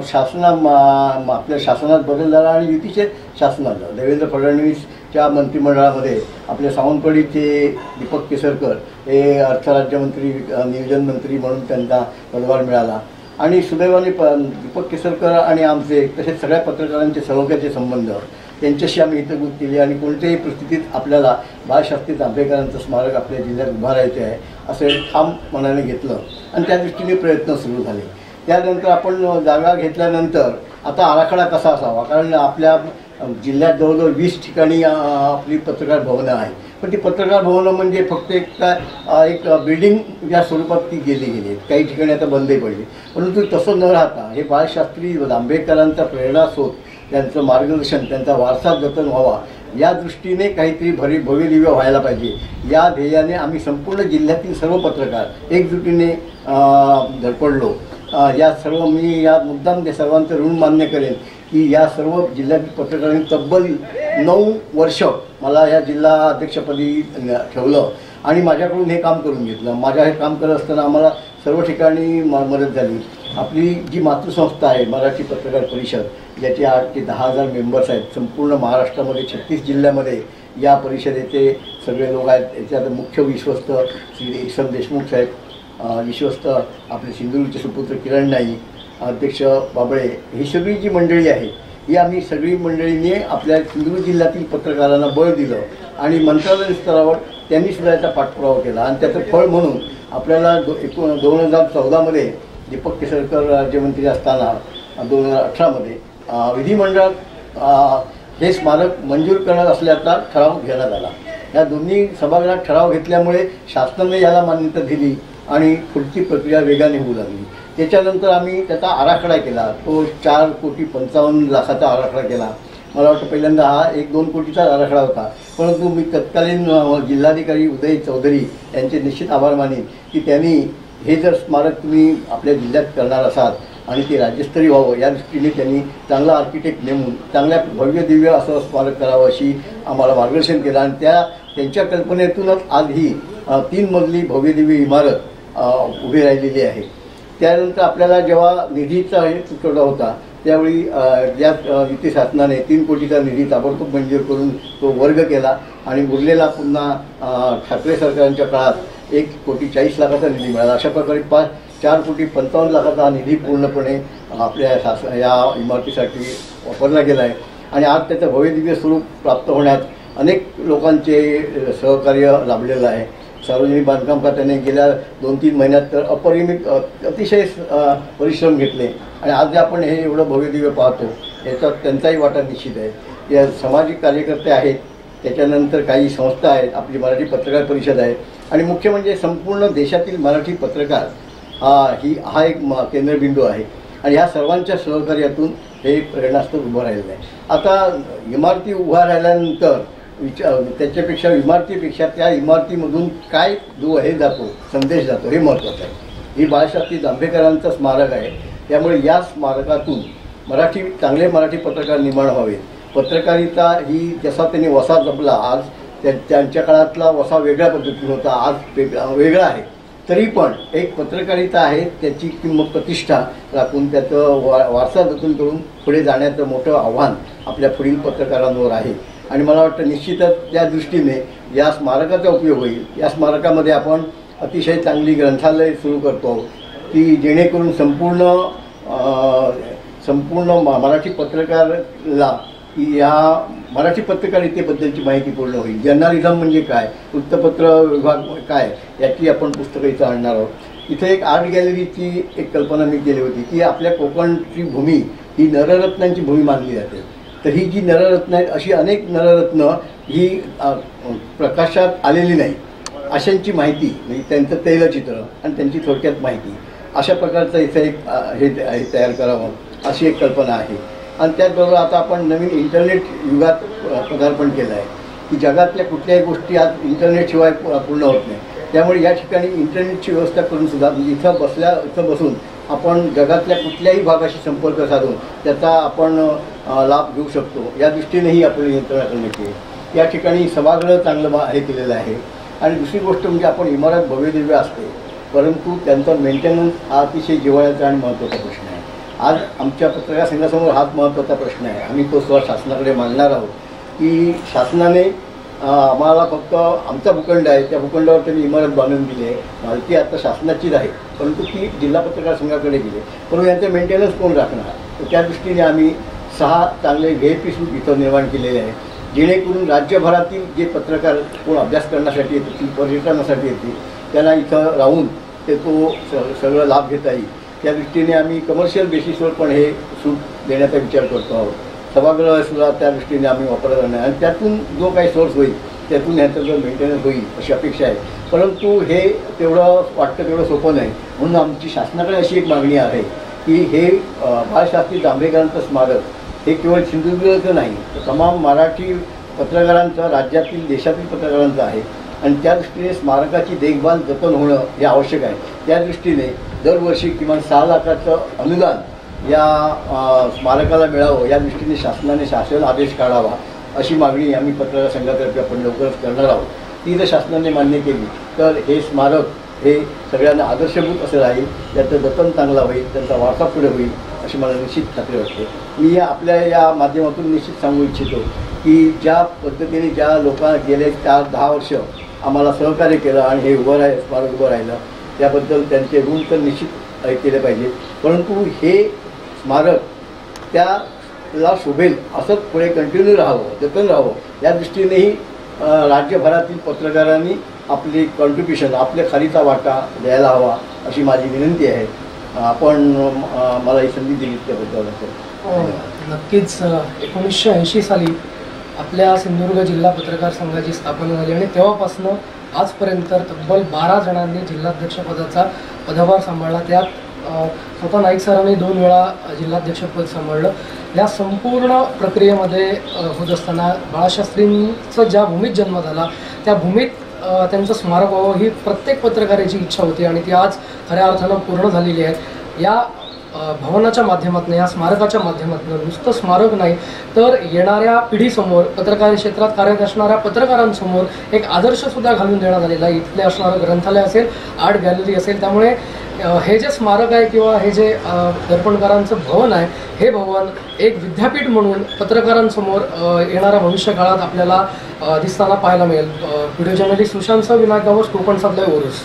आपल्या शासनात बदल झाला आणि युतीचे शासन आलं. देवेंद्र फडणवीसच्या मंत्रिमंडळामध्ये आपल्या सावंतवाडीचे दीपक केसरकर हे अर्थराज्यमंत्री, नियोजन मंत्री म्हणून त्यांना पदभार मिळाला. आणि सुदैवाने दीपक केसरकर आणि आमचे तसेच सगळ्या पत्रकारांचे सलोख्याचे संबंध, त्यांच्याशी आम्ही हितगुज केली. आणि कोणत्याही परिस्थितीत आपल्याला बाळशास्त्री जांभेकरांचं स्मारक आपल्या जिल्ह्यात उभारायचे आहे असं ठाम मनाने घेतलं. आणि त्या दृष्टीने प्रयत्न सुरू झाले. त्यानंतर आपण जागा घेतल्यानंतर आता आराखडा कसा असावा, कारण आपल्या जिल्ह्यात जवळजवळ 20 ठिकाणी आपली पत्रकार भवनं आहेत. पण ती पत्रकार भवनं म्हणजे फक्त एक बिल्डिंग या स्वरूपात ती गेली. काही ठिकाणी आता बंदही पडली. परंतु तसं न राहता हे बाळशास्त्री जांभेकरांचा प्रेरणास्रोत, त्यांचं मार्गदर्शन, त्यांचा वारसा जतन व्हावा या दृष्टीने काहीतरी भव्य दिव्य व्हायला पाहिजे. या ध्येयाने आम्ही संपूर्ण जिल्ह्यातील सर्व पत्रकार एकजुटीने धडपडलो. मी या मुद्दाम सर्वांचं ऋण मान्य करेन की या सर्व जिल्ह्यातील पत्रकारांनी तब्बल 9 वर्ष मला या जिल्हा अध्यक्षपदी ठेवलं आणि माझ्याकडून हे काम करून घेतलं. हे काम करत असताना आम्हाला सर्व ठिकाणी मदत झाली. आपली जी मातृसंस्था आहे मराठी पत्रकार परिषद, ज्याचे 8 ते 10,000 मेंबर्स आहेत संपूर्ण महाराष्ट्रामध्ये, 36 जिल्ह्यामध्ये या परिषदेचे सगळे लोक आहेत. याच्यात मुख्य विश्वस्त श्री ईश्वर देशमुख साहेब, विश्वस्त आपले सिंधुदुर्गचे सुपुत्र किरण नाईक, अध्यक्ष बाबळे, ही सगळी जी मंडळी आहे ही आम्ही सगळी मंडळीने आपल्या सिंधुदुर्ग जिल्ह्यातील पत्रकारांना बळ दिलं. आणि मंत्रालय स्तरावर त्यांनीसुद्धा याचा पाठपुरावा केला. आणि त्याचं फळ म्हणून आपल्याला 2014मध्ये दीपक केसरकर राज्यमंत्री असताना 2018मध्ये विधिमंडळात हे स्मारक मंजूर करणार असल्याचा ठराव घेण्यात आला. या दोन्ही सभागृहात ठराव घेतल्यामुळे शासनाने याला मान्यता दिली आणि पुढची प्रक्रिया वेगाने होऊ लागली. त्याच्यानंतर आम्ही त्याचा आराखडा केला. तो 4,55,00,000चा आराखडा केला. मला वाटतं पहिल्यांदा हा 1-2 कोटीचा आराखडा होता. परंतु मी तत्कालीन जिल्हाधिकारी उदय चौधरी यांचे निश्चित आभार मानेन की त्यांनी हे जर स्मारक तुम्ही आपल्या जिल्ह्यात करणार असाल आणि ते राज्यस्तरीय व्हावं या दृष्टीने त्यांनी चांगला आर्किटेक्ट नेमून चांगल्या भव्य दिव्य असं स्मारक करावं अशी आम्हाला मार्गदर्शन केलं. आणि त्यांच्या कल्पनेतूनच आज ही 3 मजली भव्य दिव्य इमारत उभी राहिलेली आहे. त्यानंतर आपल्याला जेव्हा निधीचा हे तुटवडा होता त्यावेळी या युती शासनाने 3 कोटीचा निधी ताबडतोब मंजूर करून तो वर्ग केला आणि उरलेला पुन्हा ठाकरे सरकारच्या काळात 1,40,00,000 निधी मिळाला. अशा प्रकारे 4,55,00,000 निधी पूर्णपणे आपल्या या इमारतीसाठी वापरला गेला आहे आणि आज त्याचं भव्यदिव्य स्वरूप प्राप्त होण्यात अनेक लोकांचे सहकार्य लाभलेलं आहे. सार्वजनिक बांधकाम खात्याने गेल्या 2-3 महिन्यात तर अपरिमित अतिशय परिश्रम घेतले आणि आज जे आपण हे एवढं भव्यदिव्य पाहतो याच्यात त्यांचाही वाटा निश्चित आहे. या सामाजिक कार्यकर्ते आहेत, त्याच्यानंतर काही संस्था आहेत, आपली मराठी पत्रकार परिषद आहे आणि मुख्य म्हणजे संपूर्ण देशातील मराठी पत्रकार हा एक केंद्रबिंदू आहे आणि ह्या सर्वांच्या सहकार्यातून हे प्रेरणास्थळ उभं राहिलेलं आहे. आता इमारती उभा राहिल्यानंतर त्याच्यापेक्षा इमारतीपेक्षा त्या इमारतीमधून काय जो हे जातो संदेश जातो हे महत्त्वाचं आहे. ही बाळशास्त्री जांभेकरांचं स्मारक आहे, त्यामुळे या स्मारकातून चांगले मराठी पत्रकार निर्माण व्हावे. पत्रकारिता ही जसा त्यांनी वसा जपला, आज त्यांच्या काळातला वसा वेगळ्या पद्धतीने होता, आज वेगळा आहे, तरी पण एक पत्रकारिता आहे त्याची किंमत प्रतिष्ठा राखून त्याचं वारसा जतन करून पुढे जाण्याचं मोठं आव्हान आपल्या पुढील पत्रकारांवर आहे आणि मला वाटतं निश्चितच त्या दृष्टीने या स्मारकाचा उपयोग होईल. या स्मारकामध्ये आपण अतिशय चांगली ग्रंथालय सुरू करतो की जेणेकरून संपूर्ण मराठी पत्रकारला या मराठी पत्रकारितेबद्दलची माहिती पूर्ण होईल. जर्नलिझम म्हणजे काय, वृत्तपत्र विभाग काय, याची आपण पुस्तकं इथं आणणार आहोत. इथे एक आर्ट गॅलरीची एक कल्पना मी केली होती की आपल्या कोकणची भूमी ही नररत्नांची भूमी मानली जाते. तर ही जी नररत्न आहेत अशी अनेक नररत्न ही प्रकाशात आलेली नाही, अशांची माहिती म्हणजे त्यांचं तैलचित्र आणि त्यांची थोडक्यात माहिती अशा प्रकारचं इथं एक हे तयार करावं अशी एक कल्पना आहे. आणि त्याचबरोबर आता आपण नवीन इंटरनेट युगात पदार्पण केलं आहे की जगातल्या कुठल्याही गोष्टी आज इंटरनेटशिवाय पूर्ण होत नाही. त्यामुळे या ठिकाणी इंटरनेटची व्यवस्था करून सुद्धा म्हणजे इथं बसून आपण जगातल्या कुठल्याही भागाशी संपर्क साधून त्याचा आपण लाभ घेऊ शकतो. या दृष्टीनेही आपल्याला यंत्रणा करण्याची आहे. या ठिकाणी सभागृह चांगलं हे केलेलं आहे. आणि दुसरी गोष्ट म्हणजे आपण इमारत भव्यदिव्य असते, परंतु त्यांचा मेंटेनन्स हा अतिशय जिव्हाळ्याचा आणि महत्त्वाचा प्रश्न आहे. आज आमच्या पत्रकार संघासमोर हाच महत्त्वाचा प्रश्न आहे. आम्ही तो स्वतः शासनाकडे मांडणार आहोत की शासनाने आम्हाला फक्त आमचा भूखंड आहे, त्या भूखंडावर त्यांनी इमारत बांधून दिली आहे, मालकी आता शासनाचीच आहे, परंतु ती जिल्हा पत्रकार संघाकडे गेली. परंतु यांचं मेंटेनन्स कोण राखणार. तर त्या दृष्टीने आम्ही 6 चांगले VIP सूट इथं निर्माण केलेले आहे, जेणेकरून राज्यभरातील जे पत्रकार कोण अभ्यास करण्यासाठी येतील, पर्यटनासाठी येतील, त्यांना इथं राहून ते सगळं लाभ घेता येईल. त्या दृष्टीने आम्ही कमर्शियल बेसिसवर पण हे सूट देण्याचा विचार करतो आहोत. सभागृहसुद्धा त्या दृष्टीने आम्ही वापरत राहणार आणि त्यातून जो काही सोर्स होईल त्यातून ह्याचं जो मेंटेनन्स होईल अशी अपेक्षा आहे. परंतु हे तेवढं वाटतं तेवढं सोपं नाही. म्हणून आमची शासनाकडे अशी एक मागणी आहे की हे बाळशास्त्री जांभेकरांचं स्मारक हे केवळ सिंधुदुर्गाचं नाही तर तमाम मराठी पत्रकारांचं, राज्यातील देशातील पत्रकारांचं आहे आणि त्या दृष्टीने स्मारकाची देखभाल जतन होणं हे आवश्यक आहे. त्या दृष्टीने दरवर्षी किमान 6 लाखाचं अनुदान या स्मारकाला मिळावं या दृष्टीने शासनाने शासन आदेश काढावा अशी मागणी आम्ही पत्रकार संघातर्फे आपण लवकरच करणार आहोत. ती जर शासनाने मान्य केली तर हे स्मारक हे सगळ्यांना आदर्शभूत असं राहील, त्याचं जतन चांगला होईल, त्यांचा वारसा पुढे होईल अशी मला निश्चित खात्री वाटते. मी आपल्या या माध्यमातून निश्चित सांगू इच्छितो की ज्या पद्धतीने ज्या लोकांना गेले 4-10 वर्ष आम्हाला सहकार्य केलं आणि हे स्मारक उभं राहिलं त्याबद्दल त्यांचे ऋण तर निश्चित केले पाहिजे. परंतु हे स्मारक त्याला शोभेल असंच पुढे कंटिन्यू राहावं, जतन राहावं या दृष्टीनेही राज्यभरातील पत्रकारांनी आपली कॉन्ट्रिब्युशन, आपल्या खालीचा वाटा द्यायला हवा अशी माझी विनंती आहे. आपण मला ही संधी दिली त्याबद्दल नक्कीच 1980 साली आपल्या सिंधुदुर्ग जिल्हा पत्रकार संघाची स्थापना झाली आणि तेव्हापासून आजपर्यंत तब्बल 12 जणांनी जिल्हाध्यक्षपदाचा पदभार सांभाळला. त्यात स्वतः नाईक सरांनी 2 वेळा जिल्हाध्यक्षपद सांभाळलं. या संपूर्ण प्रक्रियेमध्ये होत असताना बाळशास्त्रींचं ज्या भूमीत जन्म झाला त्या भूमीत त्यांचं स्मारक व्हावं ही प्रत्येक पत्रकाराची इच्छा होती आणि ती आज खऱ्या अर्थानं पूर्ण झालेली आहे. या भवनाच्या माध्यमातून, या स्मारकाच्या माध्यमातून नुसतं स्मारक नाही तर येणाऱ्या पिढीसमोर, पत्रकार क्षेत्रात कार्यरत असणाऱ्या पत्रकारांसमोर एक आदर्शसुद्धा घालून देण्यात आलेला आहे. इथले असणारं ग्रंथालय असेल, आर्ट गॅलरी असेल, त्यामुळे हे जे स्मारक आहे किंवा हे जे दर्पणकारांचं भवन आहे, हे भवन एक विद्यापीठ म्हणून पत्रकारांसमोर येणाऱ्या भविष्यकाळात आपल्याला दिसताना पाहायला मिळेल. Video journalist सुशांतसह Vinayak Gawas, कोकणसात live Oros.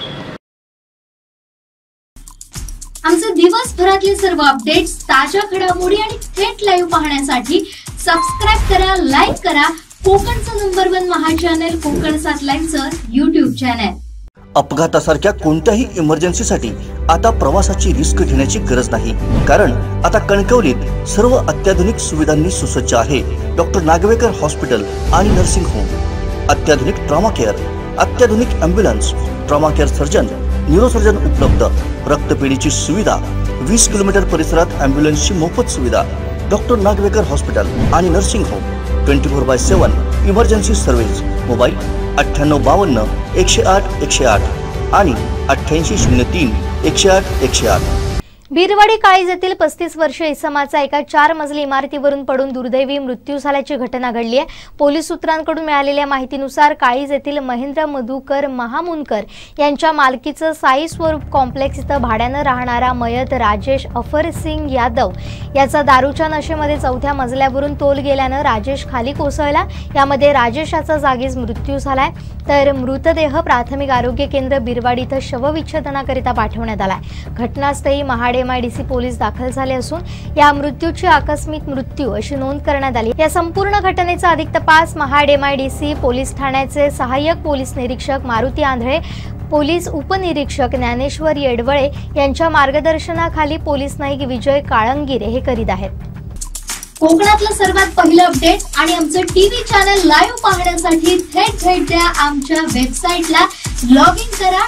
आमचे दिवसभरातले सर्व अपडेट्स, ताज्या घडामोडी आणि थेट लाईव्ह पाहण्यासाठी सबस्क्राईब करा, लाईक करा कोकणचं नंबर 1 महा चॅनल कोकणसात लाईव्हचं YouTube चॅनल. अपघातासारख्या कोणत्याही इमर्जन्सीसाठी आता प्रवासाची रिस्क घेण्याची गरज नाही, कारण आता कणकवलीत सर्व अत्याधुनिक सुविधांनी सुसज्ज आहे डॉक्टर नागवेकर हॉस्पिटल आणि नर्सिंग होम. अत्याधुनिक ट्रॉमा केअर, अत्याधुनिक ambulance, trauma care surgeon, neurosurgeon उपलब्ध, रक्तपेढीची सुविधा, 20 किलोमीटर परिसरात ॲम्ब्युलन्सची मोफत सुविधा. डॉक्टर नागवेकर हॉस्पिटल आणि nursing home 24/7 emergency service. Mobile 9852 108 108 आणि 8803 108 108. बीरवाडी काळीज येथील 35 वर्षीय इसमाचा एका 4 मजली इमारतीवरून पडून दुर्दैवी मृत्यू झाल्याची घटना घडली आहे. पोलीस सूत्रांकडून मिळालेल्या माहितीनुसार काळीज येथील महेंद्र मधुकर महामुनकर यांच्या मालकीचं साई स्वरूप कॉम्प्लेक्स इथं भाड्यानं राहणारा मयत राजेश अफर सिंग यादव याचा दारूच्या नशेमध्ये 4थ्या मजल्यावरून तोल गेल्यानं राजेश खाली कोसळला. यामध्ये राजेशाचा जागीच मृत्यू झालाय, तर मृतदेह प्राथमिक आरोग्य केंद्र बीरवाडी इथं शवविच्छेदनाकरिता पाठवण्यात आलाय. घटनास्थळी महाड MIDC पोलीस दाखल झाले असून या मृत्यूची आकस्मिक मृत्यू अशी नोंद करण्यात आली. या संपूर्ण घटनेचा अधिक तपास महाड MIDC पोलीस ठाण्याचे सहाय्यक पोलीस निरीक्षक मारुती आंधळे, पोलीस उपनिरीक्षक ज्ञानेश्वर येडवळे यांच्या मार्गदर्शनाखाली पोलीस नाईक विजय काळंगिरे हे करीत आहेत. कोकणातलं सर्वात पहिलं अपडेट आणि आमचं TV चॅनल लाईव्ह पाहण्यासाठी थेट भेट द्या आमच्या वेबसाईटला. लॉग इन करा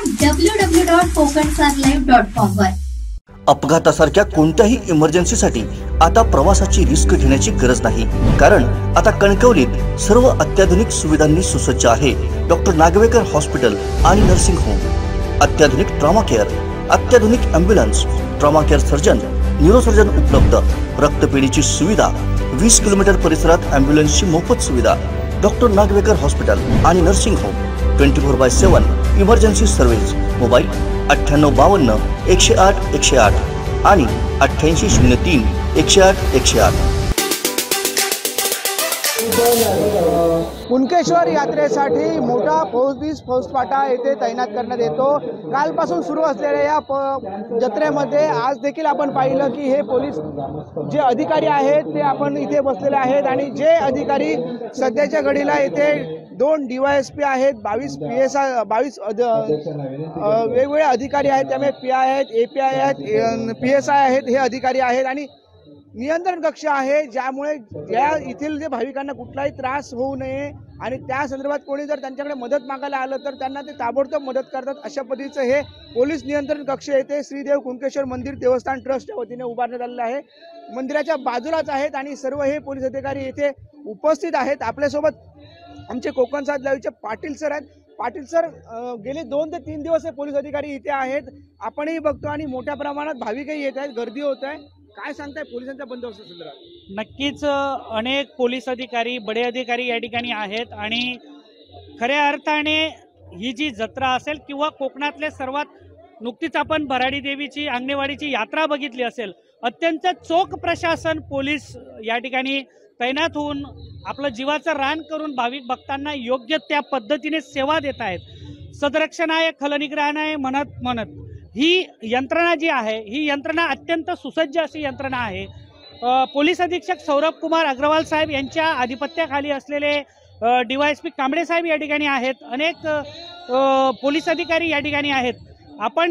www.kokansatlive.com वर. अपघातासारख्या कोणत्याही इमर्जन्सीसाठी आता प्रवासाची रिस्क घेण्याची गरज नाही, कारण आता कणकवलीत सर्व अत्याधुनिक सुविधांनी सुसज्ज आहे डॉक्टर नागवेकर हॉस्पिटल आणि नर्सिंग होम. अत्याधुनिक ट्रॉमा केअर, अत्याधुनिक ambulance, trauma care surgeon, neurosurgeon उपलब्ध, रक्तपेढीची सुविधा, 20 किलोमीटर परिसरात ॲम्ब्युलन्सची मोफत सुविधा. डॉक्टर नागवेकर हॉस्पिटल आणि nursing home 24/7 emergency service. Mobile 9852 108 108 आणि 8803 108 108. कुणकेश्वर यात्रेसाठी मोठा फौजफाटा येथे तैनात करण्यात येतो. कालपासून सुरू असलेल्या या जत्रेमध्ये आज देखील आपण पाहिलं की हे पोलीस जे अधिकारी आहेत ते आपण इथे बसलेले आहेत आणि जे अधिकारी सध्याच्या घडीला येथे 2 DYSP आहेत, 22 PSI, 22 वेगवेगळे अधिकारी आहेत, त्यामुळे PI आहेत, API आहेत, PSI आहेत, हे अधिकारी आहेत आणि नियंत्रण कक्ष आहे, ज्यामुळे या येथील जे भाविकांना कुठलाही त्रास होऊ नये आणि त्या संदर्भात कोणी जर त्यांच्याकडे मदत मागायला आलं तर त्यांना ते ताबडतोब मदत करतात. अशा पद्धतीचं हे पोलीस नियंत्रण कक्ष येथे श्रीदेव कुणकेश्वर मंदिर देवस्थान ट्रस्टच्या वतीने उभारण्यात आलेलं आहे. मंदिराच्या बाजूलाच आहेत आणि सर्व हे पोलीस अधिकारी येथे उपस्थित आहेत. आपल्यासोबत आमचे कोकणसात लाईव्हचे पाटील सर आहेत. पाटील सर, गेले 2 ते 3 दिवस हे पोलीस अधिकारी इथे आहेत, आपणही बघतो आणि मोठ्या प्रमाणात भाविकही येत आहेत, गर्दी होत आहे. काय सांगताय पोलिसांच्या बंदोबस्त संदर्भात? नक्कीच अनेक पोलीस अधिकारी, बडे अधिकारी या ठिकाणी आहेत आणि खऱ्या अर्थाने ही जी जत्रा असेल किंवा कोकणातले सर्वात, नुकतीच आपण भराडी देवीची अंगणेवाडीची यात्रा बघितली असेल, अत्यंत चोख प्रशासन पोलीस या ठिकाणी तैनात होऊन आपलं जीवाचं रान करून भाविक भक्तांना योग्य त्या पद्धतीने सेवा देत आहेत. सदरक्षण आहे, खलनिग्रहण आहे म्हणत ही यंत्रणा जी आहे ही यंत्रणा अत्यंत सुसज्ज अशी यंत्रणा आहे. पोलीस अधीक्षक सौरभ कुमार अग्रवाल साहेब यांच्या आधिपत्याखाली असलेले DYSP कांबळे साहेब या ठिकाणी आहेत, अनेक पोलीस अधिकारी या ठिकाणी आहेत. आपण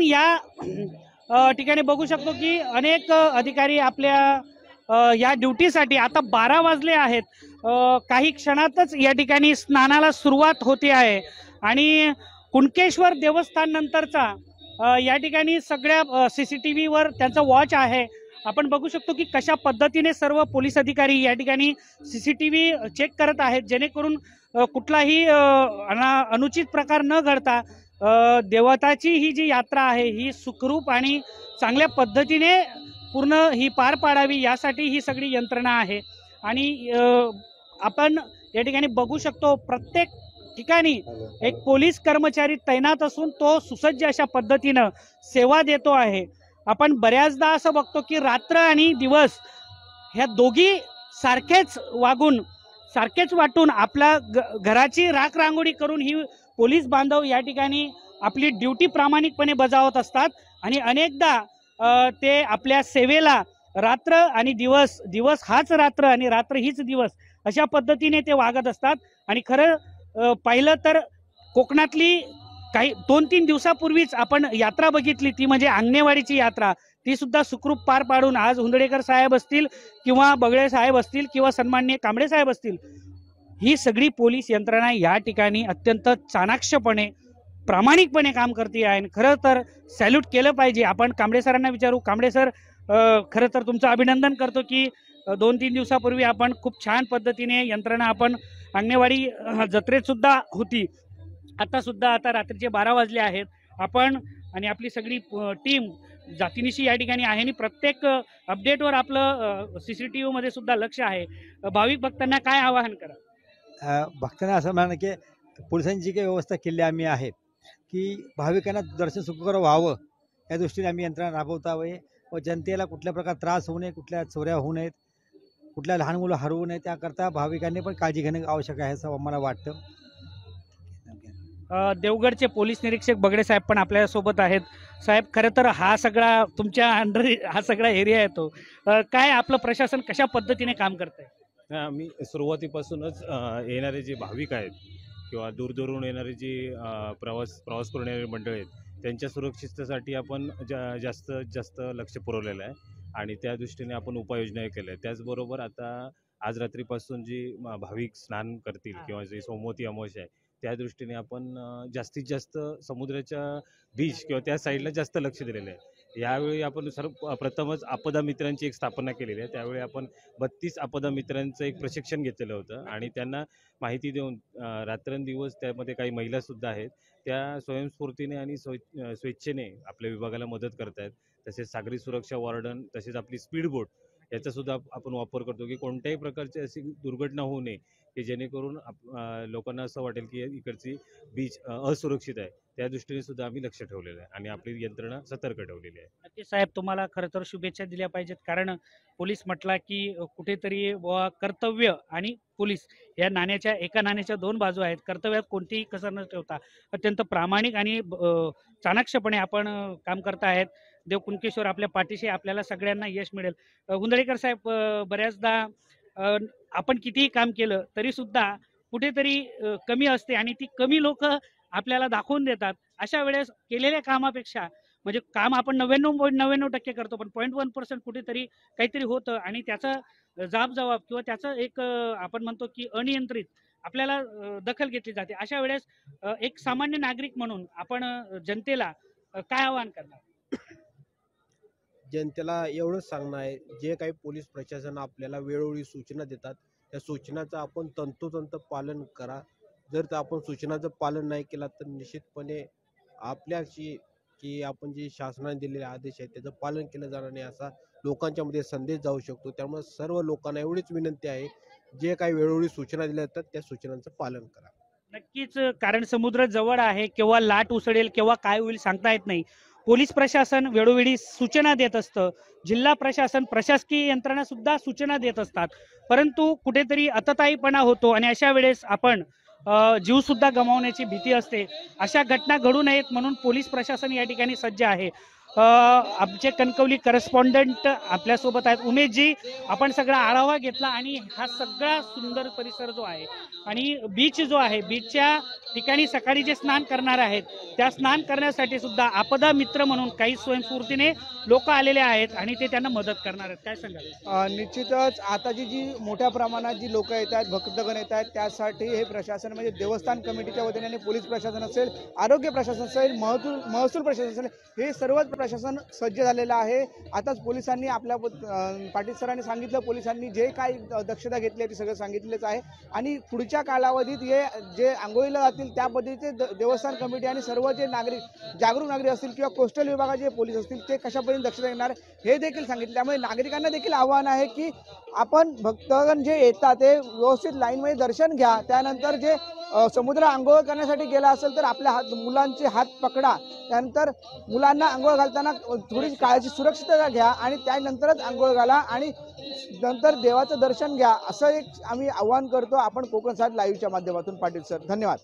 या ठिकाणी बघू शकतो की अनेक अधिकारी आपल्या या ड्युटीसाठी, आता 12 वाजले आहेत, काही क्षणातच या ठिकाणी स्नानाला सुरुवात होते आहे आणि कुणकेश्वर देवस्थान नंतरचा या ठिकाणी सगळ्या CCTVवर त्यांचा वॉच आहे. आपण बघू शकतो की कशा पद्धतीने सर्व पोलीस अधिकारी या ठिकाणी CCTV चेक करत आहेत, जेणेकरून कुठलाही अनुचित प्रकार न घडता देवताची ही जी यात्रा आहे ही सुखरूप आणि चांगल्या पद्धतीने पूर्ण ही पार पाडावी यासाठी ही सगळी यंत्रणा आहे. आणि आपण या ठिकाणी बघू शकतो प्रत्येक ठिकाणी एक पोलीस कर्मचारी तैनात असून तो सुसज्ज अशा पद्धतीनं सेवा देतो आहे. आपण बऱ्याचदा असं बघतो की रात्र आणि दिवस ह्या दोघी सारखेच वाटून आपल्या घराची राखरांगोळी करून ही पोलीस बांधव या ठिकाणी आपली ड्युटी प्रामाणिकपणे बजावत असतात. आणि अनेकदा ते आपल्या सेवेला रात्र आणि दिवस हाच रात्र आणि रात्र हीच दिवस अशा पद्धतीने ते वागत असतात. आणि खरं पाहिलं तर कोकणातली काही 2-3 दिवसापूर्वीच आपण यात्रा बघितली, ती म्हणजे आंगणेवाडीची यात्रा. ती सुद्धा सुखरूप पार पाडून आज हुंदडेकर साहेब असतील किंवा बगळे साहेब असतील किंवा सन्माननीय कांबळे साहेब असतील, ही सगळी पोलीस यंत्रणा या ठिकाणी अत्यंत चाणाक्षपणे प्रामाणिकपणे काम करते आहे. खरं तर सॅल्यूट केलं पाहिजे. आपण कांबळे सरांना विचारू. कांबळे सर, खरं तर तुमचं अभिनंदन करतो की 2-3 दिवसापूर्वी आपण खूप छान पद्धतीने यंत्रणा आपण आंगणेवाडी जत्रेत सुद्धा होती. आता रात्रीचे 12 वाजले आहेत. आपण आणि आपली सगळी टीम जातीनिशी या ठिकाणी आहे आणि प्रत्येक अपडेटवर आपलं CCTV मध्ये सुद्धा लक्ष आहे. भाविक भक्तांना काय आवाहन करा? भक्तांना असं म्हणा की पोलिसांची जी काही व्यवस्था केली आम्ही आहे की भाविकांना दर्शन सुखकर व्हावं या दृष्टीने आम्ही यंत्रणा राबवतावे व जनतेला कुठल्या प्रकार त्रास होऊ नये, कुठल्या चोऱ्या होऊ नयेत, कुठल्या लहान मुलं हरवू नये, त्याकरता भाविकांनी पण काळजी घेणं आवश्यक आहे असं मला वाटतं. देवगडचे पोलीस निरीक्षक बगडे साहेब पण आपल्या सोबत आहेत. साहेब, खरं तर हा सगळा तुमच्या अंडर हा सगळा एरिया येतो, काय आपलं प्रशासन कशा पद्धतीने काम करत आहे? आम्ही सुरुवातीपासूनच येणारे जे भाविक आहेत किंवा दूरदूरून येणारे जे प्रवास करून येणारे मंडळ आहेत त्यांच्या सुरक्षिततेसाठी आपण जास्तीत जास्त लक्ष पुरवलेलं आहे आणि त्या दृष्टीने आपण उपाययोजना केल्या आहेत. त्याचबरोबर आता आज रात्रीपासून जी भाविक स्नान करतील किंवा जे सोमवती अमावस्या आहे त्या दृष्टीने आपण जास्तीत जास्त समुद्राच्या बीच किंवा त्या साईडला जास्त लक्ष दिलेलं आहे. यावेळी आपण प्रथमच आपदा मित्रांची एक स्थापना केलेली आहे. त्यावेळी आपण 32 आपदा मित्रांचं एक प्रशिक्षण घेतलेलं होतं आणि त्यांना माहिती देऊन रात्रंदिवस त्यामध्ये काही महिलासुद्धा आहेत त्या स्वयंस्फूर्तीने आणि स्वेच्छेने आपल्या विभागाला मदत करत आहेत. तसेच सागरी सुरक्षा वॉर्डन, तसेच आपली स्पीड बोट याचासुद्धा आपण वापर करतो की कोणत्याही प्रकारची अशी दुर्घटना होऊ नये की जेणेकरून लोकांना असं वाटेल की इकडची बीच असुरक्षित आहे. त्या दृष्टीने सुद्धा आम्ही लक्ष ठेवलेलं आहे आणि आपली यंत्रणा सतर्क ठेवलेली आहे. नक्कीच साहेब, तुम्हाला खरं तर शुभेच्छा दिल्या पाहिजेत, कारण पोलीस म्हटला की कुठेतरी कर्तव्य आणि पोलीस या एका नाण्याच्या 2 बाजू आहेत. कर्तव्यात कोणतीही कसर न ठेवता अत्यंत प्रामाणिक आणि चाणाक्षपणे आपण काम करत आहेत. देव कुणकेश्वर आपल्या पाठीशी, आपल्याला सगळ्यांना यश मिळेल. हुंदडेकर साहेब, बऱ्याचदा आपण कितीही काम केलं तरी सुद्धा कुठेतरी कमी असते आणि ती कमी लोक आपल्याला दाखवून देतात. अशा वेळेस केलेल्या कामापेक्षा म्हणजे काम आपण 99.99% करतो, पण 0.1% कुठेतरी काहीतरी होतं आणि त्याचं जबाब किंवा त्याचं एक आपण म्हणतो की अनियंत्रित आपल्याला दखल घेतली जाते. अशा वेळेस एक सामान्य नागरिक म्हणून आपण जनतेला काय आवाहन करणार? जनतेला एवढंच सांगणं आहे, जे काही पोलीस प्रशासन आपल्याला वेळोवेळी सूचना देतात त्या सूचनाचं आपण तंतोतंत पालन करा. जर आपण सूचनाचं पालन नाही केलं तर निश्चितपणे आपल्याशी की आपण जे शासनाने दिलेले आदेश आहेत त्याचं पालन केलं जाणार नाही असा लोकांच्या मध्ये संदेश जाऊ शकतो. त्यामुळे सर्व लोकांना एवढीच विनंती आहे, जे काही वेळोवेळी सूचना दिल्या जातात त्या सूचनांचं पालन करा. नक्कीच, कारण समुद्र जवळ आहे, केव्हा लाट उसळेल केव्हा काय होईल सांगता येत नाही. पोलीस प्रशासन वेळोवेळी सूचना देत असतं, जिल्हा प्रशासन, प्रशासकीय यंत्रणा सुद्धा सूचना देत असतात, परंतु कुठेतरी अतताईपणा होतो आणि अशा वेळेस आपण जीव सुद्धा गमावण्याची भीती असते. अशा घटना घडू नयेत म्हणून पोलीस प्रशासन या ठिकाणी सज्ज आहे. आमचे कणकवली करस्पॉन्डंट आपल्यासोबत आहेत. उमेशजी, आपण सगळा आढावा घेतला आणि हा सगळा सुंदर परिसर जो आहे आणि बीच जो आहे, बीचच्या ठिकाणी सकाळी जे स्नान करणार आहेत त्या स्नान करण्यासाठी सुद्धा आपदा मित्र म्हणून काही स्वयंस्फूर्तीने लोक आलेले आहेत आणि ते त्यांना मदत करणार आहेत. काय सांगाल? निश्चितच आता जी मोठ्या प्रमाणात जी लोक येत आहेत, भक्तगण येत आहेत, त्यासाठी हे प्रशासन म्हणजे देवस्थान कमिटीच्या वतीने पोलीस प्रशासन असेल, आरोग्य प्रशासन असेल, महसूल प्रशासन असेल, हे सर्वच प्रशासन सज्ज झालेलं आहे. आताच पोलिसांनी आपल्या पाटील सरांनी सांगितलं, पोलिसांनी जे काही दक्षता घेतली आहे ती सगळं सांगितलेच आहे आणि पुढच्या कालावधीत हे जे आंघोळीला जातील त्या पद्धतीचे देवस्थान कमिटी आणि सर्व जे नागरिक जागरूक नागरिक असतील किंवा कोस्टल विभागाचे पोलीस असतील ते कशा पद्धतीने दक्षता घेणार हे देखील सांगितले. त्यामुळे नागरिकांना देखील आव्हान आहे की आपण भक्तगण जे येतात ते व्यवस्थित लाईनमध्ये दर्शन घ्या. त्यानंतर जे समुद्र आंघोळ करण्यासाठी गेला असेल तर आपल्या मुलांचे हात पकडा. त्यानंतर मुलांना आंघोळ घालताना थोडी काळजी सुरक्षितता घ्या आणि त्यानंतरच आंघोळ घाला आणि नंतर देवाचं दर्शन घ्या, असं एक आम्ही आवाहन करतो आपण कोकण 7 लाईव्हच्या माध्यमातून. पाटील सर, धन्यवाद.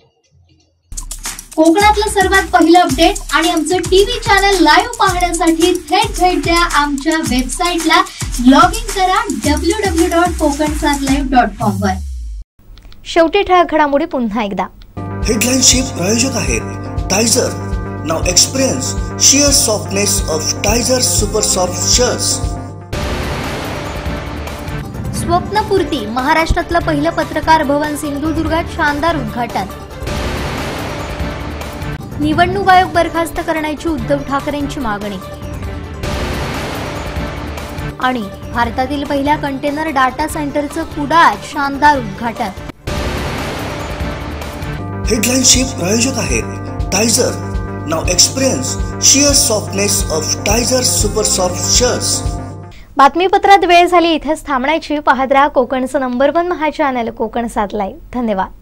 कोकणातलं सर्वात पहिलं अपडेट आणि आमचं टीव्ही चॅनल लाईव्ह पाहण्यासाठी थेट भेट द्या आमच्या वेबसाईटला. लॉग इन करा www.kokan7live.com वर. शेवटी ठळक घडामोडी पुन्हा एकदा. हेडलाईनचे प्रायोजक आहेत Tizer. Now experience sheer softness of Tizer Super Soft Shirts. स्वप्नपूर्ती महाराष्ट्रातलं पहिलं पत्रकार भवन सिंधुदुर्गात शानदार उद्घाटन. निवडणूक आयोग बरखास्त करण्याची उद्धव ठाकरेंची मागणी. आणि भारतातील पहिल्या कंटेनर डाटा सेंटरचं कुडाळात शानदार उद्घाटन. हेडलाईनचे प्रायोजक आहेत Tizer. Now experience sheer softness of Tizer Super Soft Shirts. बातमीपत्रात वेळ झाली इथेच थांबण्याची. पाहत राहा कोकणचं number 1 Maha channel Kokan 7 live. धन्यवाद.